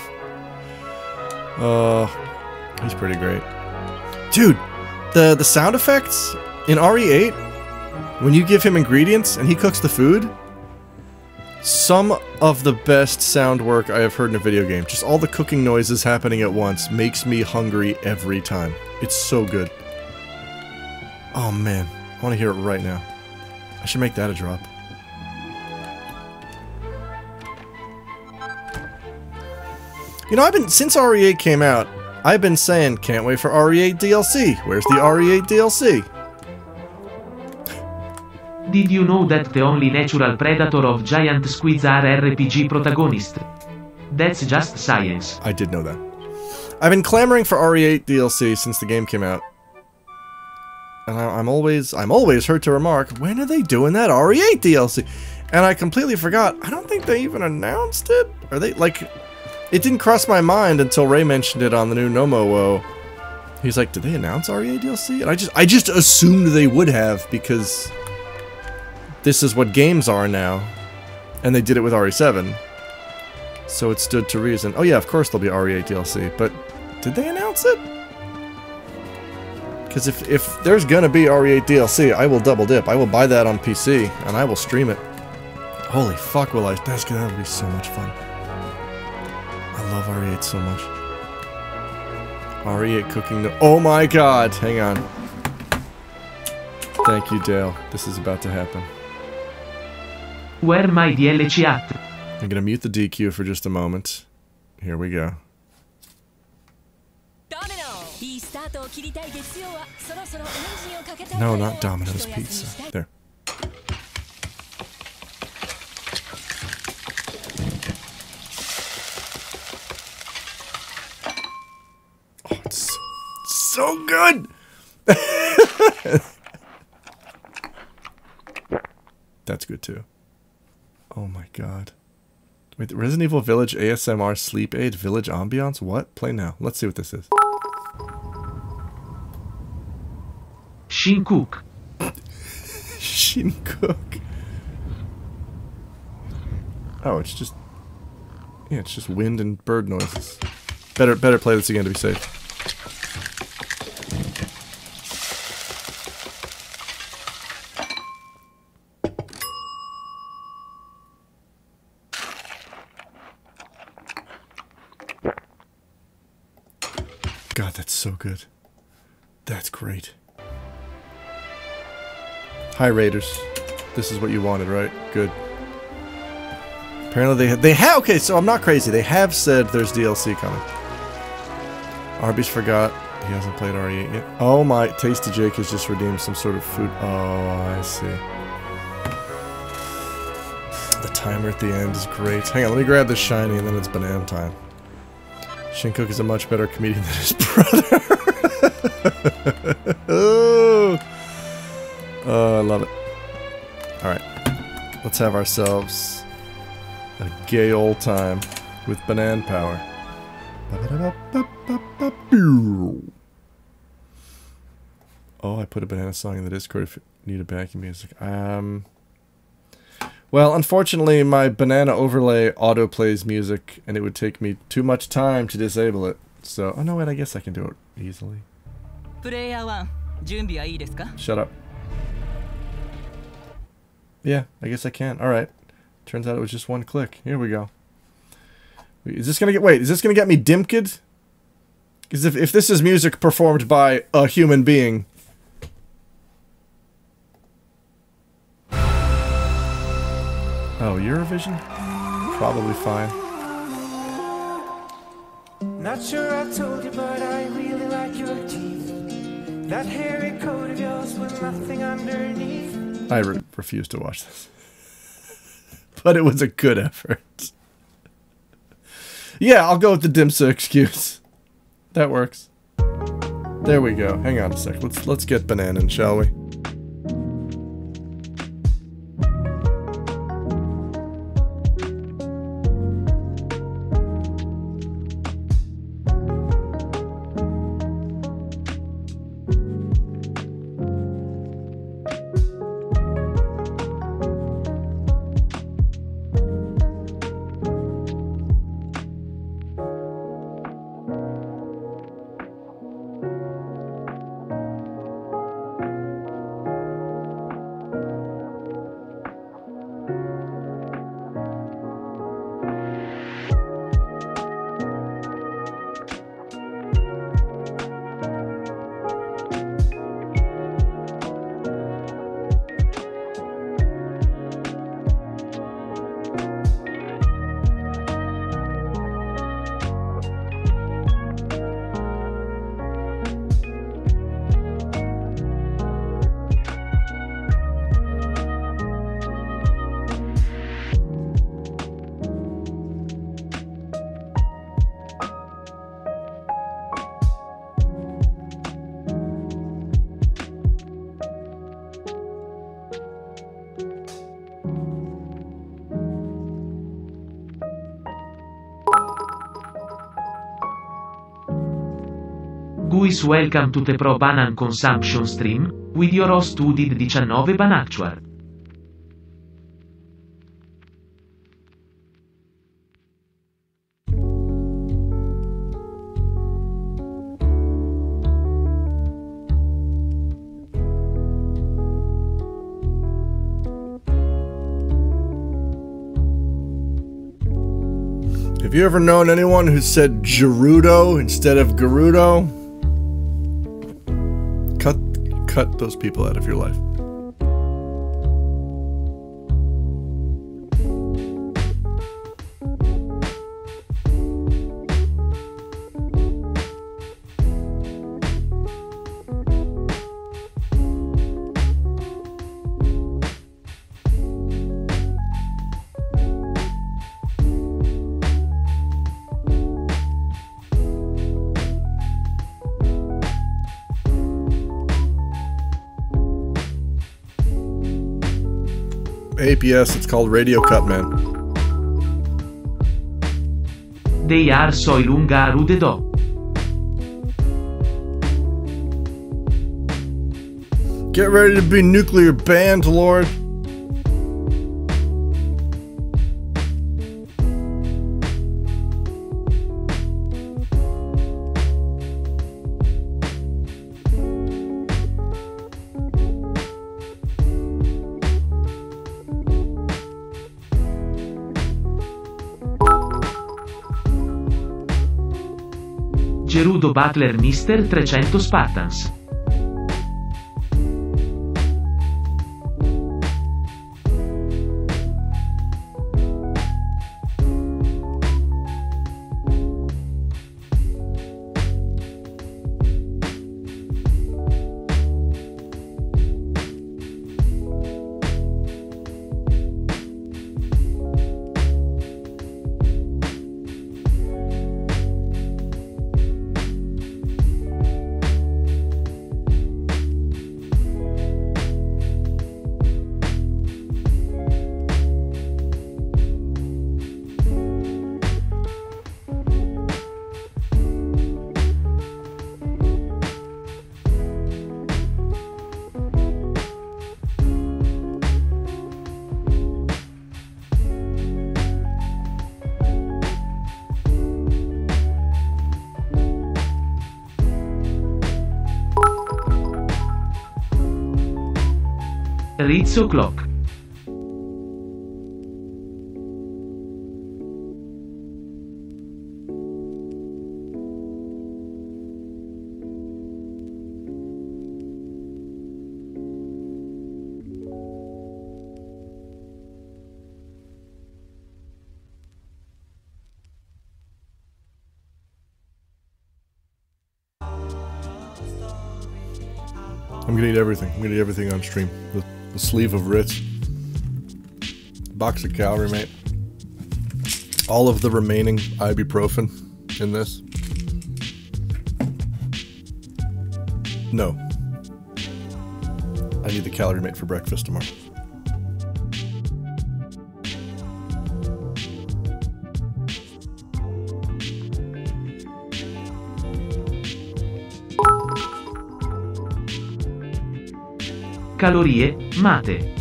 He's pretty great. Dude, the sound effects in RE8, when you give him ingredients and he cooks the food, some of the best sound work I have heard in a video game. Just all the cooking noises happening at once makes me hungry every time. It's so good. Oh man, I want to hear it right now. I should make that a drop. You know, since RE8 came out, I've been saying, can't wait for RE8 DLC. Where's the RE8 DLC? Did you know that the only natural predator of giant squids are RPG protagonists? That's just science. I did know that. I've been clamoring for RE8 DLC since the game came out. And I'm always heard to remark, when are they doing that RE8 DLC? And I completely forgot. I don't think they even announced it. Are they, like, it didn't cross my mind until Ray mentioned it on the new Nomo. He's like, did they announce RE8 DLC? And I just assumed they would have, because this is what games are now. And they did it with RE7. So it stood to reason. Oh yeah, of course there'll be RE8 DLC, but did they announce it? Because if there's gonna be RE8 DLC, I will double dip. I will buy that on PC, and I will stream it. Holy fuck, will I? That'll be so much fun. I love RE8 so much. RE8 cooking no— oh my god! Hang on. Thank you, Dale. This is about to happen. Where my DLC at? I'm gonna mute the DQ for just a moment. Here we go. No, not Domino's Pizza. There. Oh, it's so good! That's good too. Oh my god. Wait, Resident Evil Village ASMR Sleep Aid Village Ambiance? What? Play now. Let's see what this is. Shinkook. Shinkook. Oh, it's just... yeah, it's just wind and bird noises. Better play this again to be safe. God, that's so good. That's great. Hi, Raiders. This is what you wanted, right? Good. Apparently they have. Okay, so I'm not crazy. They have said there's DLC coming. Arby's forgot he hasn't played RE8 yet. Oh my! Tasty Jake has just redeemed some sort of food. Oh, I see. The timer at the end is great. Hang on, let me grab this shiny, and then it's banana time. Shinkook is a much better comedian than his brother. Oh, I love it. Alright. Let's have ourselves a gay old time with banana power. Oh, I put a banana song in the Discord if you need a backing music. Well, unfortunately, my banana overlay auto-plays music, and it would take me too much time to disable it. So, oh no, wait, I guess I can do it easily. Shut up. Yeah, I guess I can. Alright. Turns out it was just one click. Here we go. Is this gonna get... Wait, is this gonna get me dimked? Because if this is music performed by a human being... Oh, Eurovision? Probably fine. Not sure I told you, but I really like your teeth. That hairy coat of yours with nothing underneath. I refuse to watch this. But it was a good effort. Yeah, I'll go with the Dimsa excuse. That works. There we go. Hang on a sec. Let's get bananas, shall we? Guys, welcome to the Pro Banan Consumption stream, with your host Udid19 Banactuar. Have you ever known anyone who said Gerudo instead of Gerudo? Cut those people out of your life. APS, it's called Radio Cut Man. They are so lunga rudedo. Get ready to be nuclear banned, Lord. Gerudo Butler Mr. 300 Spartans. Ritz o'clock. I'm gonna eat everything. I'm gonna eat everything on stream. The sleeve of Ritz. Box of calorie, mate. All of the remaining ibuprofen in this. No. I need the calorie mate for breakfast tomorrow. Calorie, mate.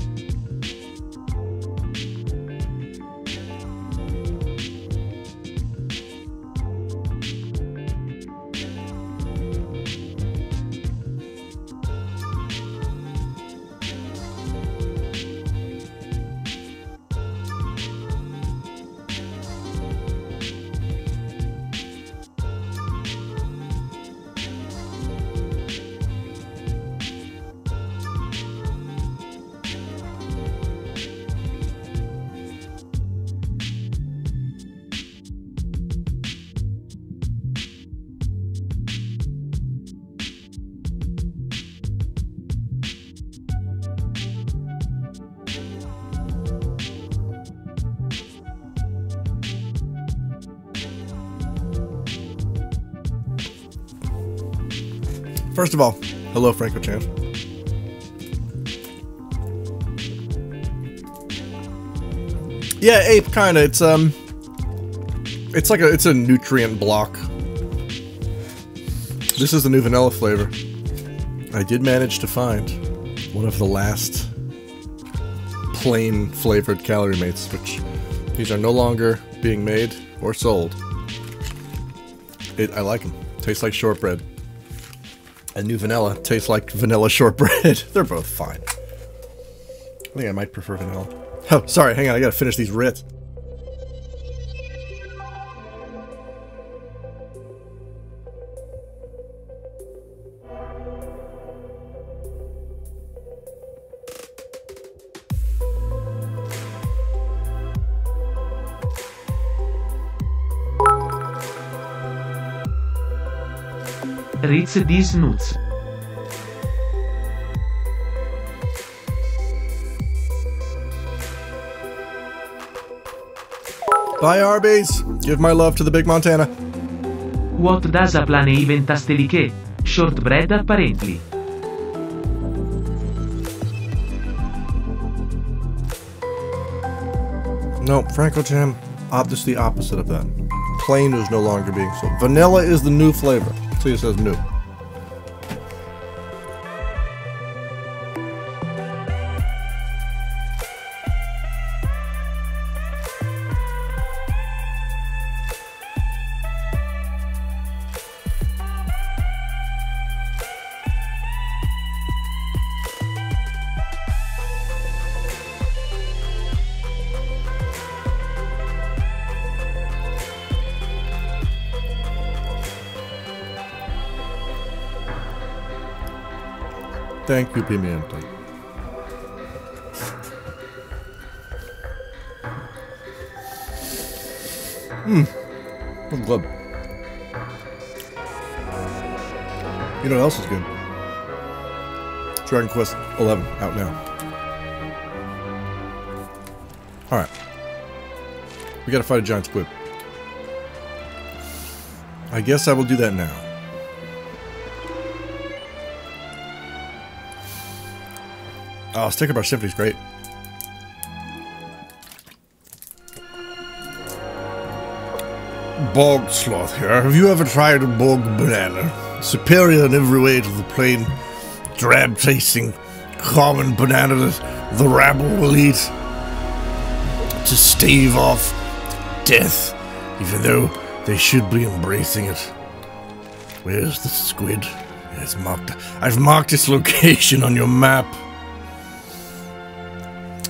First of all, hello Franco Chan. Yeah, ape kinda. It's a nutrient block. This is the new vanilla flavor. I did manage to find one of the last plain flavored calorie mates, which these are no longer being made or sold. I like them. Tastes like shortbread. And new vanilla tastes like vanilla shortbread. They're both fine. I think I might prefer vanilla. Oh, sorry, hang on, I gotta finish these Ritz. Ritz di Snooze. Bye Arby's! Give my love to the big Montana. What does a plane even tasteliche? Shortbread apparently. No, Franco Chan, just the opposite of that. Plain is no longer being sold. Vanilla is the new flavor. See, it says new. Thank you, Pimiento. That's good. You know what else is good? Dragon Quest 11 out now. Alright. We gotta fight a giant squid. I guess I will do that now. Oh, Sticker Bar Symphony's great. Bog Sloth here. Have you ever tried a bog banana? Superior in every way to the plain, drab-tasting, common banana that the rabble will eat to stave off death, even though they should be embracing it. Where's the squid? It's marked. I've marked its location on your map.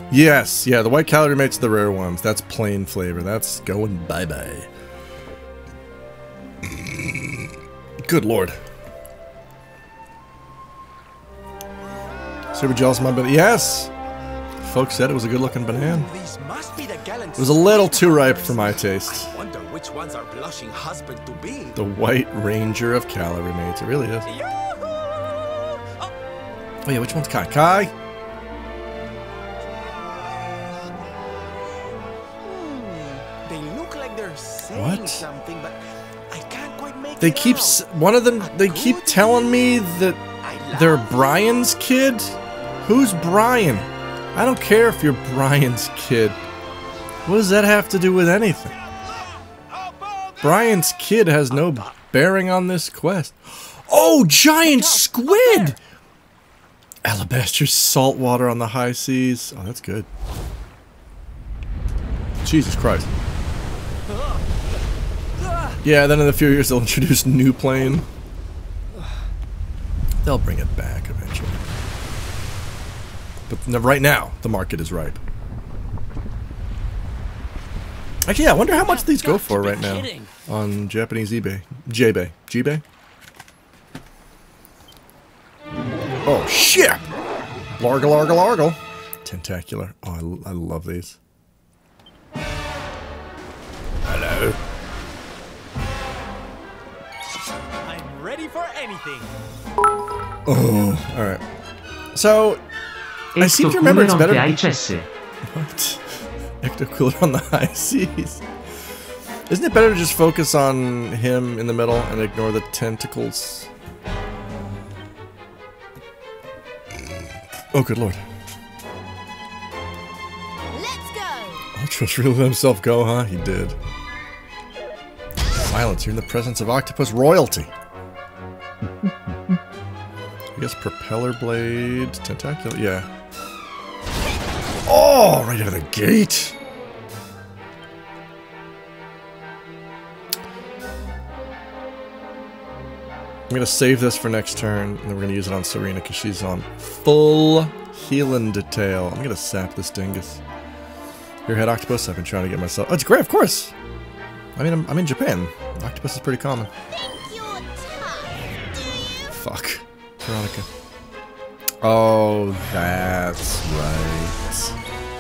Yes, yeah, the white calorie mates are the rare ones. That's plain flavor. That's going bye-bye. Good lord. Super jealous of my banana. Yes! Folks said it was a good-looking banana. These must be the gallant. It was a little too ripe for my taste. I wonder which one's our blushing husband to be. The White Ranger of calorie mates. It really is. Oh yeah, which one's Kai? Kai? They look like they're saying What? something, but I can't quite make They it keep out. one of them. They keep telling me that they're Brian's kid. Who's Brian? I don't care if you're Brian's kid. What does that have to do with anything? Brian's kid has no bearing on this quest. Oh, giant squid! Alabaster salt water on the high seas. Oh, that's good. Jesus Christ. Yeah, then in a few years they'll introduce new plane. They'll bring it back eventually. But right now, the market is ripe. Actually, yeah, I wonder how much these go for right now on Japanese eBay. J-Bay. G-Bay? Oh, shit! Largle, largle, largle. Tentacular. Oh, I love these. Hello. I'm ready for anything. Oh, alright. So, I seem to remember it's better. What? Ecto cooler on the high seas. Isn't it better to just focus on him in the middle and ignore the tentacles? Oh, good lord. Let's go. Ultros really let himself go, huh? He did. Silence, you're in the presence of octopus royalty. I guess propeller blade, tentacular, yeah. Oh, right out of the gate. I'm going to save this for next turn, and then we're going to use it on Serena because she's on full healing detail. I'm going to sap this dingus. Your head octopus? I've been trying to get myself... Oh, it's great, of course! I mean, I'm in Japan. Octopus is pretty common. Fuck. Veronica. Oh, that's right.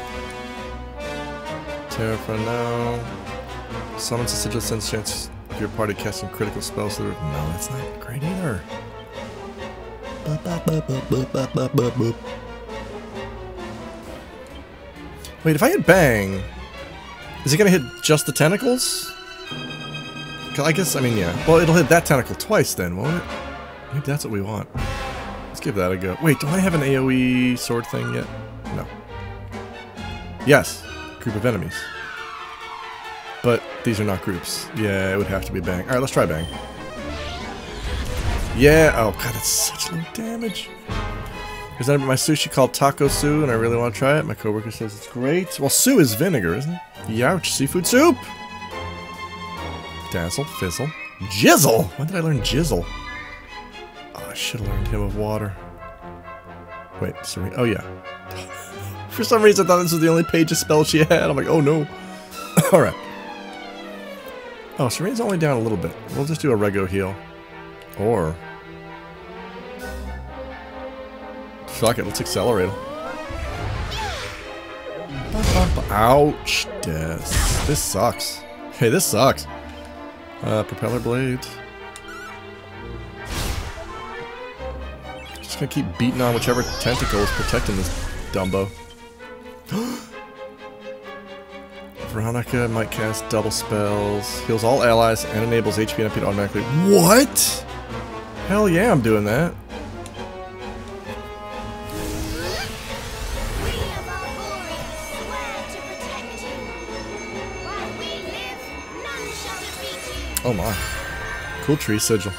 Terra for now. Summons a sigil, sends chance of your party casting critical spells. So no, that's not great either. Wait, if I hit bang, is it gonna hit just the tentacles? I guess, I mean, yeah. Well, it'll hit that tentacle twice then, won't it? Maybe that's what we want. Let's give that a go. Wait, don't I have an AoE sword thing yet? No. Yes. Group of enemies. But these are not groups. Yeah, it would have to be bang. Alright, let's try bang. Yeah. Oh, God, that's such low damage. There's that my sushi called Taco Su, and I really want to try it. My coworker says it's great. Well, Su is vinegar, isn't it? Youch, seafood soup! Dazzle, fizzle, jizzle! When did I learn jizzle? Oh, I should have learned him of water. Wait, Serena. Oh, yeah. For some reason, I thought this was the only page of spells she had. I'm like, oh no. Alright. Oh, Serena's only down a little bit. We'll just do a rego heal. Or... fuck it, let's accelerate him. Ouch. This sucks. Hey, this sucks. Propeller blade. Just gonna keep beating on whichever tentacle is protecting this Dumbo. Veronica might cast double spells, heals all allies, and enables HP and MP to automatically. What? Hell yeah, I'm doing that. Oh my. Cool tree sigil.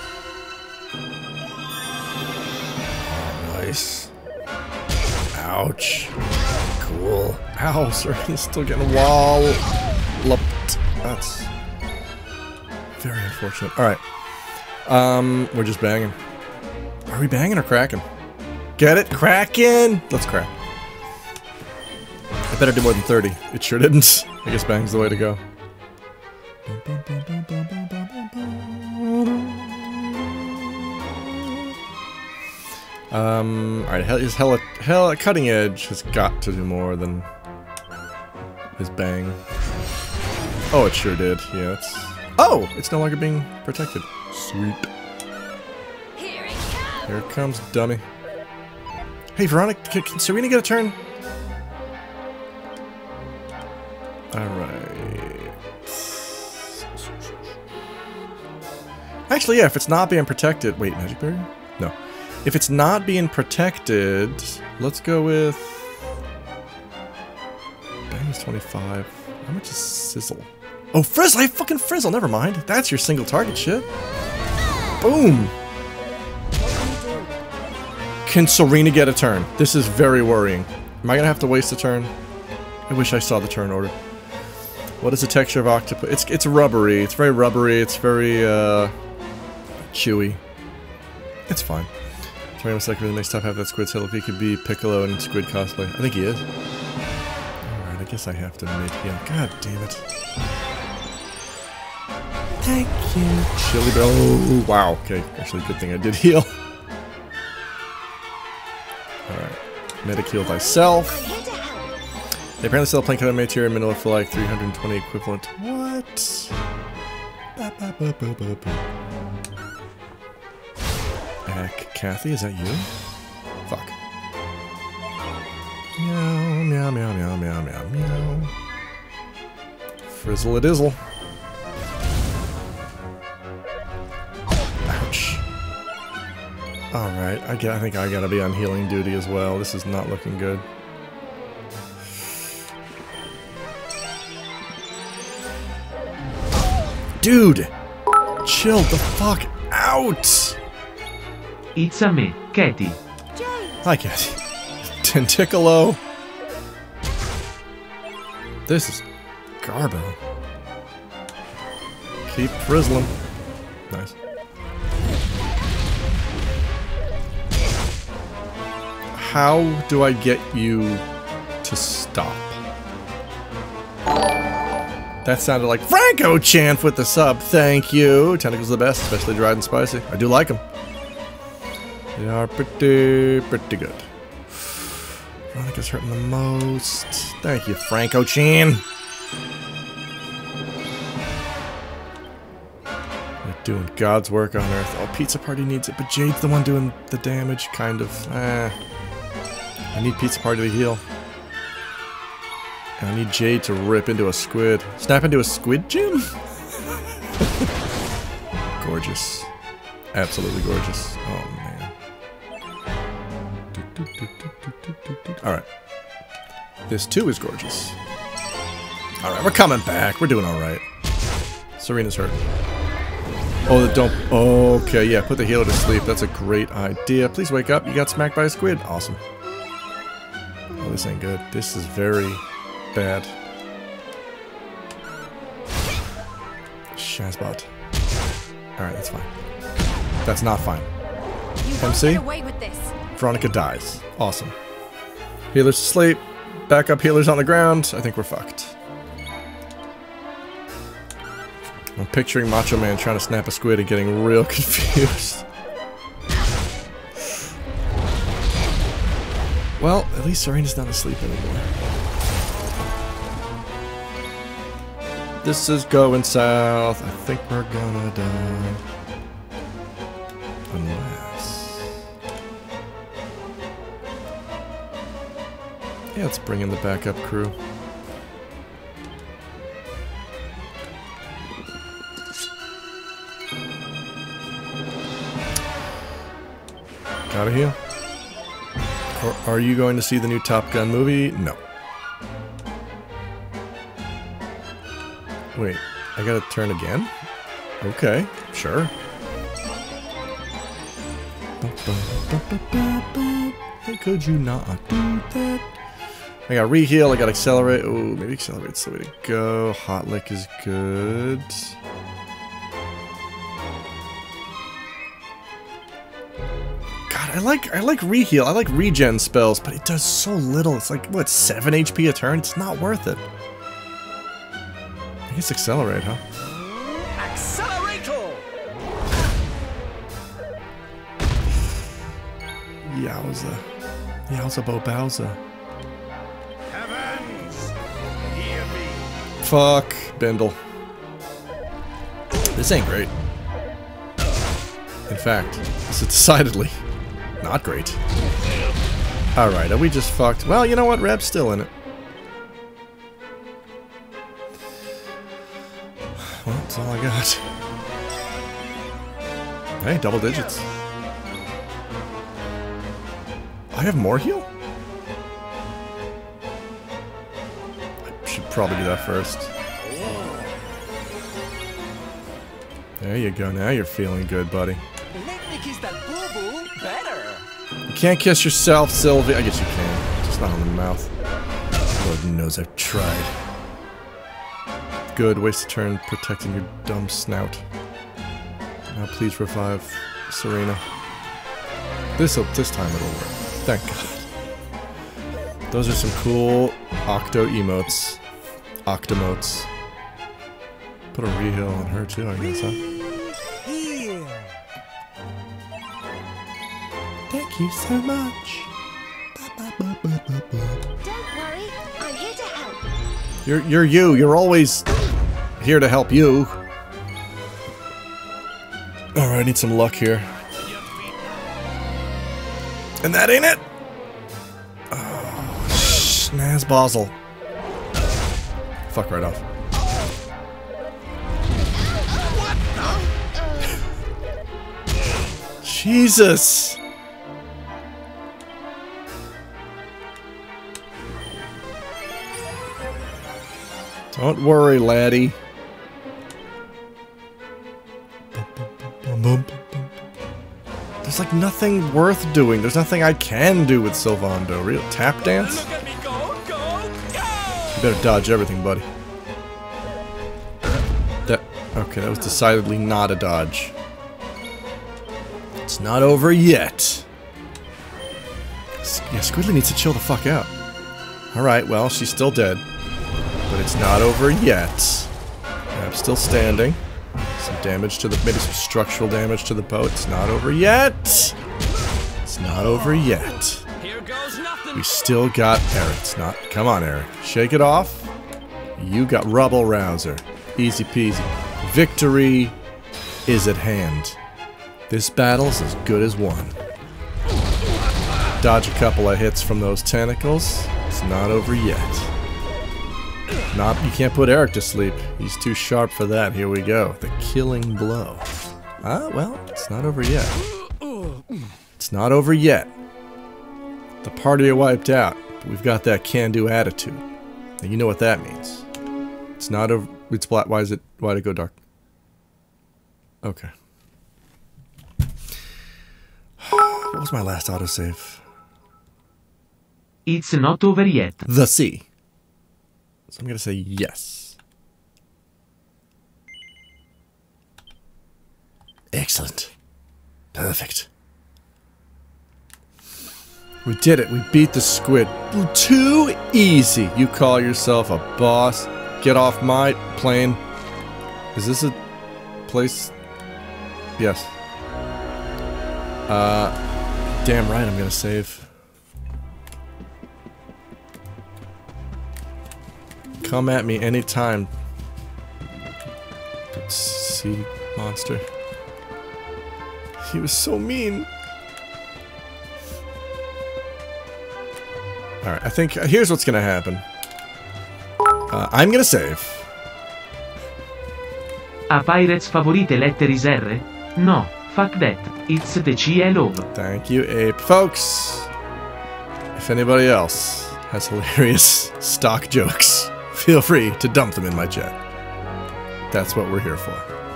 Oh, nice. Ouch. Cool. Ow, Serena's still getting walloped. That's very unfortunate. Alright. We're just banging. Are we banging or cracking? Get it? Cracking! Let's crack. Better do more than 30. It sure didn't. I guess bang's the way to go. Alright, his hella cutting edge has got to do more than his bang. Oh, it sure did. Yeah, it's... Oh! It's no longer being protected. Sweet. Here it comes! Here it comes, dummy. Hey, Veronica, can Serena get a turn? Alright. Actually, yeah, if it's not being protected... Wait, Magic Barrier? No. If it's not being protected, let's go with... Bang is 25. How much is Sizzle? Oh, Frizzle! I have fucking Frizzle! Never mind. That's your single target shit. Boom! Can Serena get a turn? This is very worrying. Am I gonna have to waste a turn? I wish I saw the turn order. What is the texture of octopus? It's rubbery. It's very rubbery. It's very, chewy. It's fine. Serena was like, really makes tough half that Squid's head. If he could be Piccolo and Squid cosplay. I think he is. Alright, I guess I have to mid-heal. God damn it. Thank you. Chili Bell. Oh, wow. Okay, actually, good thing I did heal. Alright. Medic heal thyself. They apparently sell playing color material in Manila for like 320 equivalent. What? Kathy, is that you? Fuck. Meow, meow, meow, meow, meow, meow, meow. Frizzle a dizzle. Ouch. Alright, I think I gotta be on healing duty as well. This is not looking good. Dude! Chill the fuck out! It's a me, Katie. Hi, Katie. Tentacolo. This is garbo. Keep frizzling. Nice. How do I get you to stop? That sounded like Franco Chant with the sub. Thank you. Tentacles are the best, especially dried and spicy. I do like them. They are pretty good. Veronica's hurting the most. Thank you, Franco-chan. You're doing God's work on Earth. Oh, Pizza Party needs it, but Jade's the one doing the damage, kind of. I need Pizza Party to heal. And I need Jade to rip into a squid. Snap into a squid, Jim? Gorgeous. Absolutely gorgeous. Oh, man. Alright. This too is gorgeous. Alright, we're coming back. We're doing alright. Serena's hurt. Oh, don't... Okay, yeah, put the healer to sleep. That's a great idea. Please wake up. You got smacked by a squid. Awesome. Oh, this ain't good. This is very bad. Shazbot. Alright, that's fine. That's not fine. MC? Away with this. Veronica dies. Awesome. Healers asleep. Backup healers on the ground. I think we're fucked. I'm picturing Macho Man trying to snap a squid and getting real confused. Well, at least Serena's not asleep anymore. This is going south. I think we're gonna die. Unless... Yeah, let's bring in the backup crew. Gotta heal. Or are you going to see the new Top Gun movie? No. Wait, I gotta turn again? Okay, sure. How could you not do that? I got reheal, I got accelerate. Oh, maybe accelerate's the way to go. Hot lick is good. God, I like reheal. I like regen spells, but it does so little. It's like, what, 7 HP a turn? It's not worth it. I guess accelerate, huh? Accelerator! Yowza. Yowza Bobowza. Heavens, hear me. Fuck Bindle. This ain't great. In fact, this is decidedly not great. Alright, are we just fucked? Well, you know what? Reb's still in it. Well, that's all I got. Hey, double digits. I have more heal? I should probably do that first. There you go, now you're feeling good, buddy. Let me kiss that boo-boo better. You can't kiss yourself, Sylvie. I guess you can, just not on the mouth. Lord knows I've tried. Good, waste a turn protecting your dumb snout. Now please revive Serena. This time it'll work. Thank God. Those are some cool Octo emotes. Octomotes. Put a reheal on her too, I guess, huh? Thank you so much. Don't worry, I'm here to help. You're you. You're always here to help you. Alright, I need some luck here. And that ain't it! Oh, Snazbozzle. Fuck right off. Jesus! Don't worry, laddie. There's like nothing worth doing. There's nothing I can do with Sylvando. Real tap dance? Look at me go, go, go! You better dodge everything, buddy. Okay, that was decidedly not a dodge. It's not over yet. Yeah, Squidly needs to chill the fuck out. Alright, well, she's still dead. But it's not over yet. I'm still standing. Some damage to the... maybe some structural damage to the boat. It's not over yet! It's not over yet. Here goes nothing. We still got Eric. It's not... come on, Eric. Shake it off. You got Rubble Rouser. Easy peasy. Victory is at hand. This battle's as good as won. Dodge a couple of hits from those tentacles. It's not over yet. You can't put Eric to sleep. He's too sharp for that. Here we go. The killing blow. Ah, well, it's not over yet. It's not over yet. The party are wiped out, but we've got that can-do attitude. And you know what that means. It's not over. It's black. Why'd it go dark? Okay. What was my last autosave? It's not over yet. The sea. So I'm gonna say yes. Excellent. Perfect. We did it. We beat the squid. Too easy. You call yourself a boss? Get off my plane. Is this a place? Yes. Damn right I'm gonna save. Come at me anytime. Sea monster. He was so mean. Alright, I think here's what's gonna happen. I'm gonna save. A Pirates favorite letteris R? No, fuck that. It's the CLO. Thank you, Ape. Folks, if anybody else has hilarious stock jokes, feel free to dump them in my chat. That's what we're here for.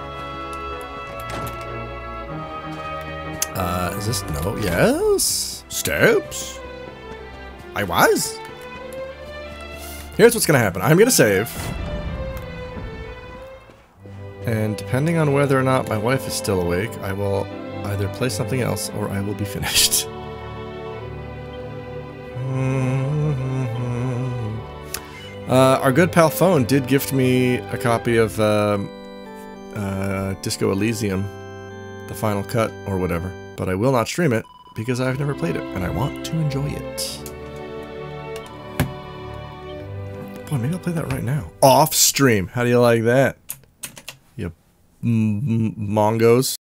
Is this... no? Yes? Steps? I was? Here's what's gonna happen. I'm gonna save. And depending on whether or not my wife is still awake, I will either play something else or I will be finished. Our good pal Phone did gift me a copy of Disco Elysium, the final cut or whatever, but I will not stream it because I've never played it and I want to enjoy it. Boy, maybe I'll play that right now. Off stream. How do you like that? You mongos.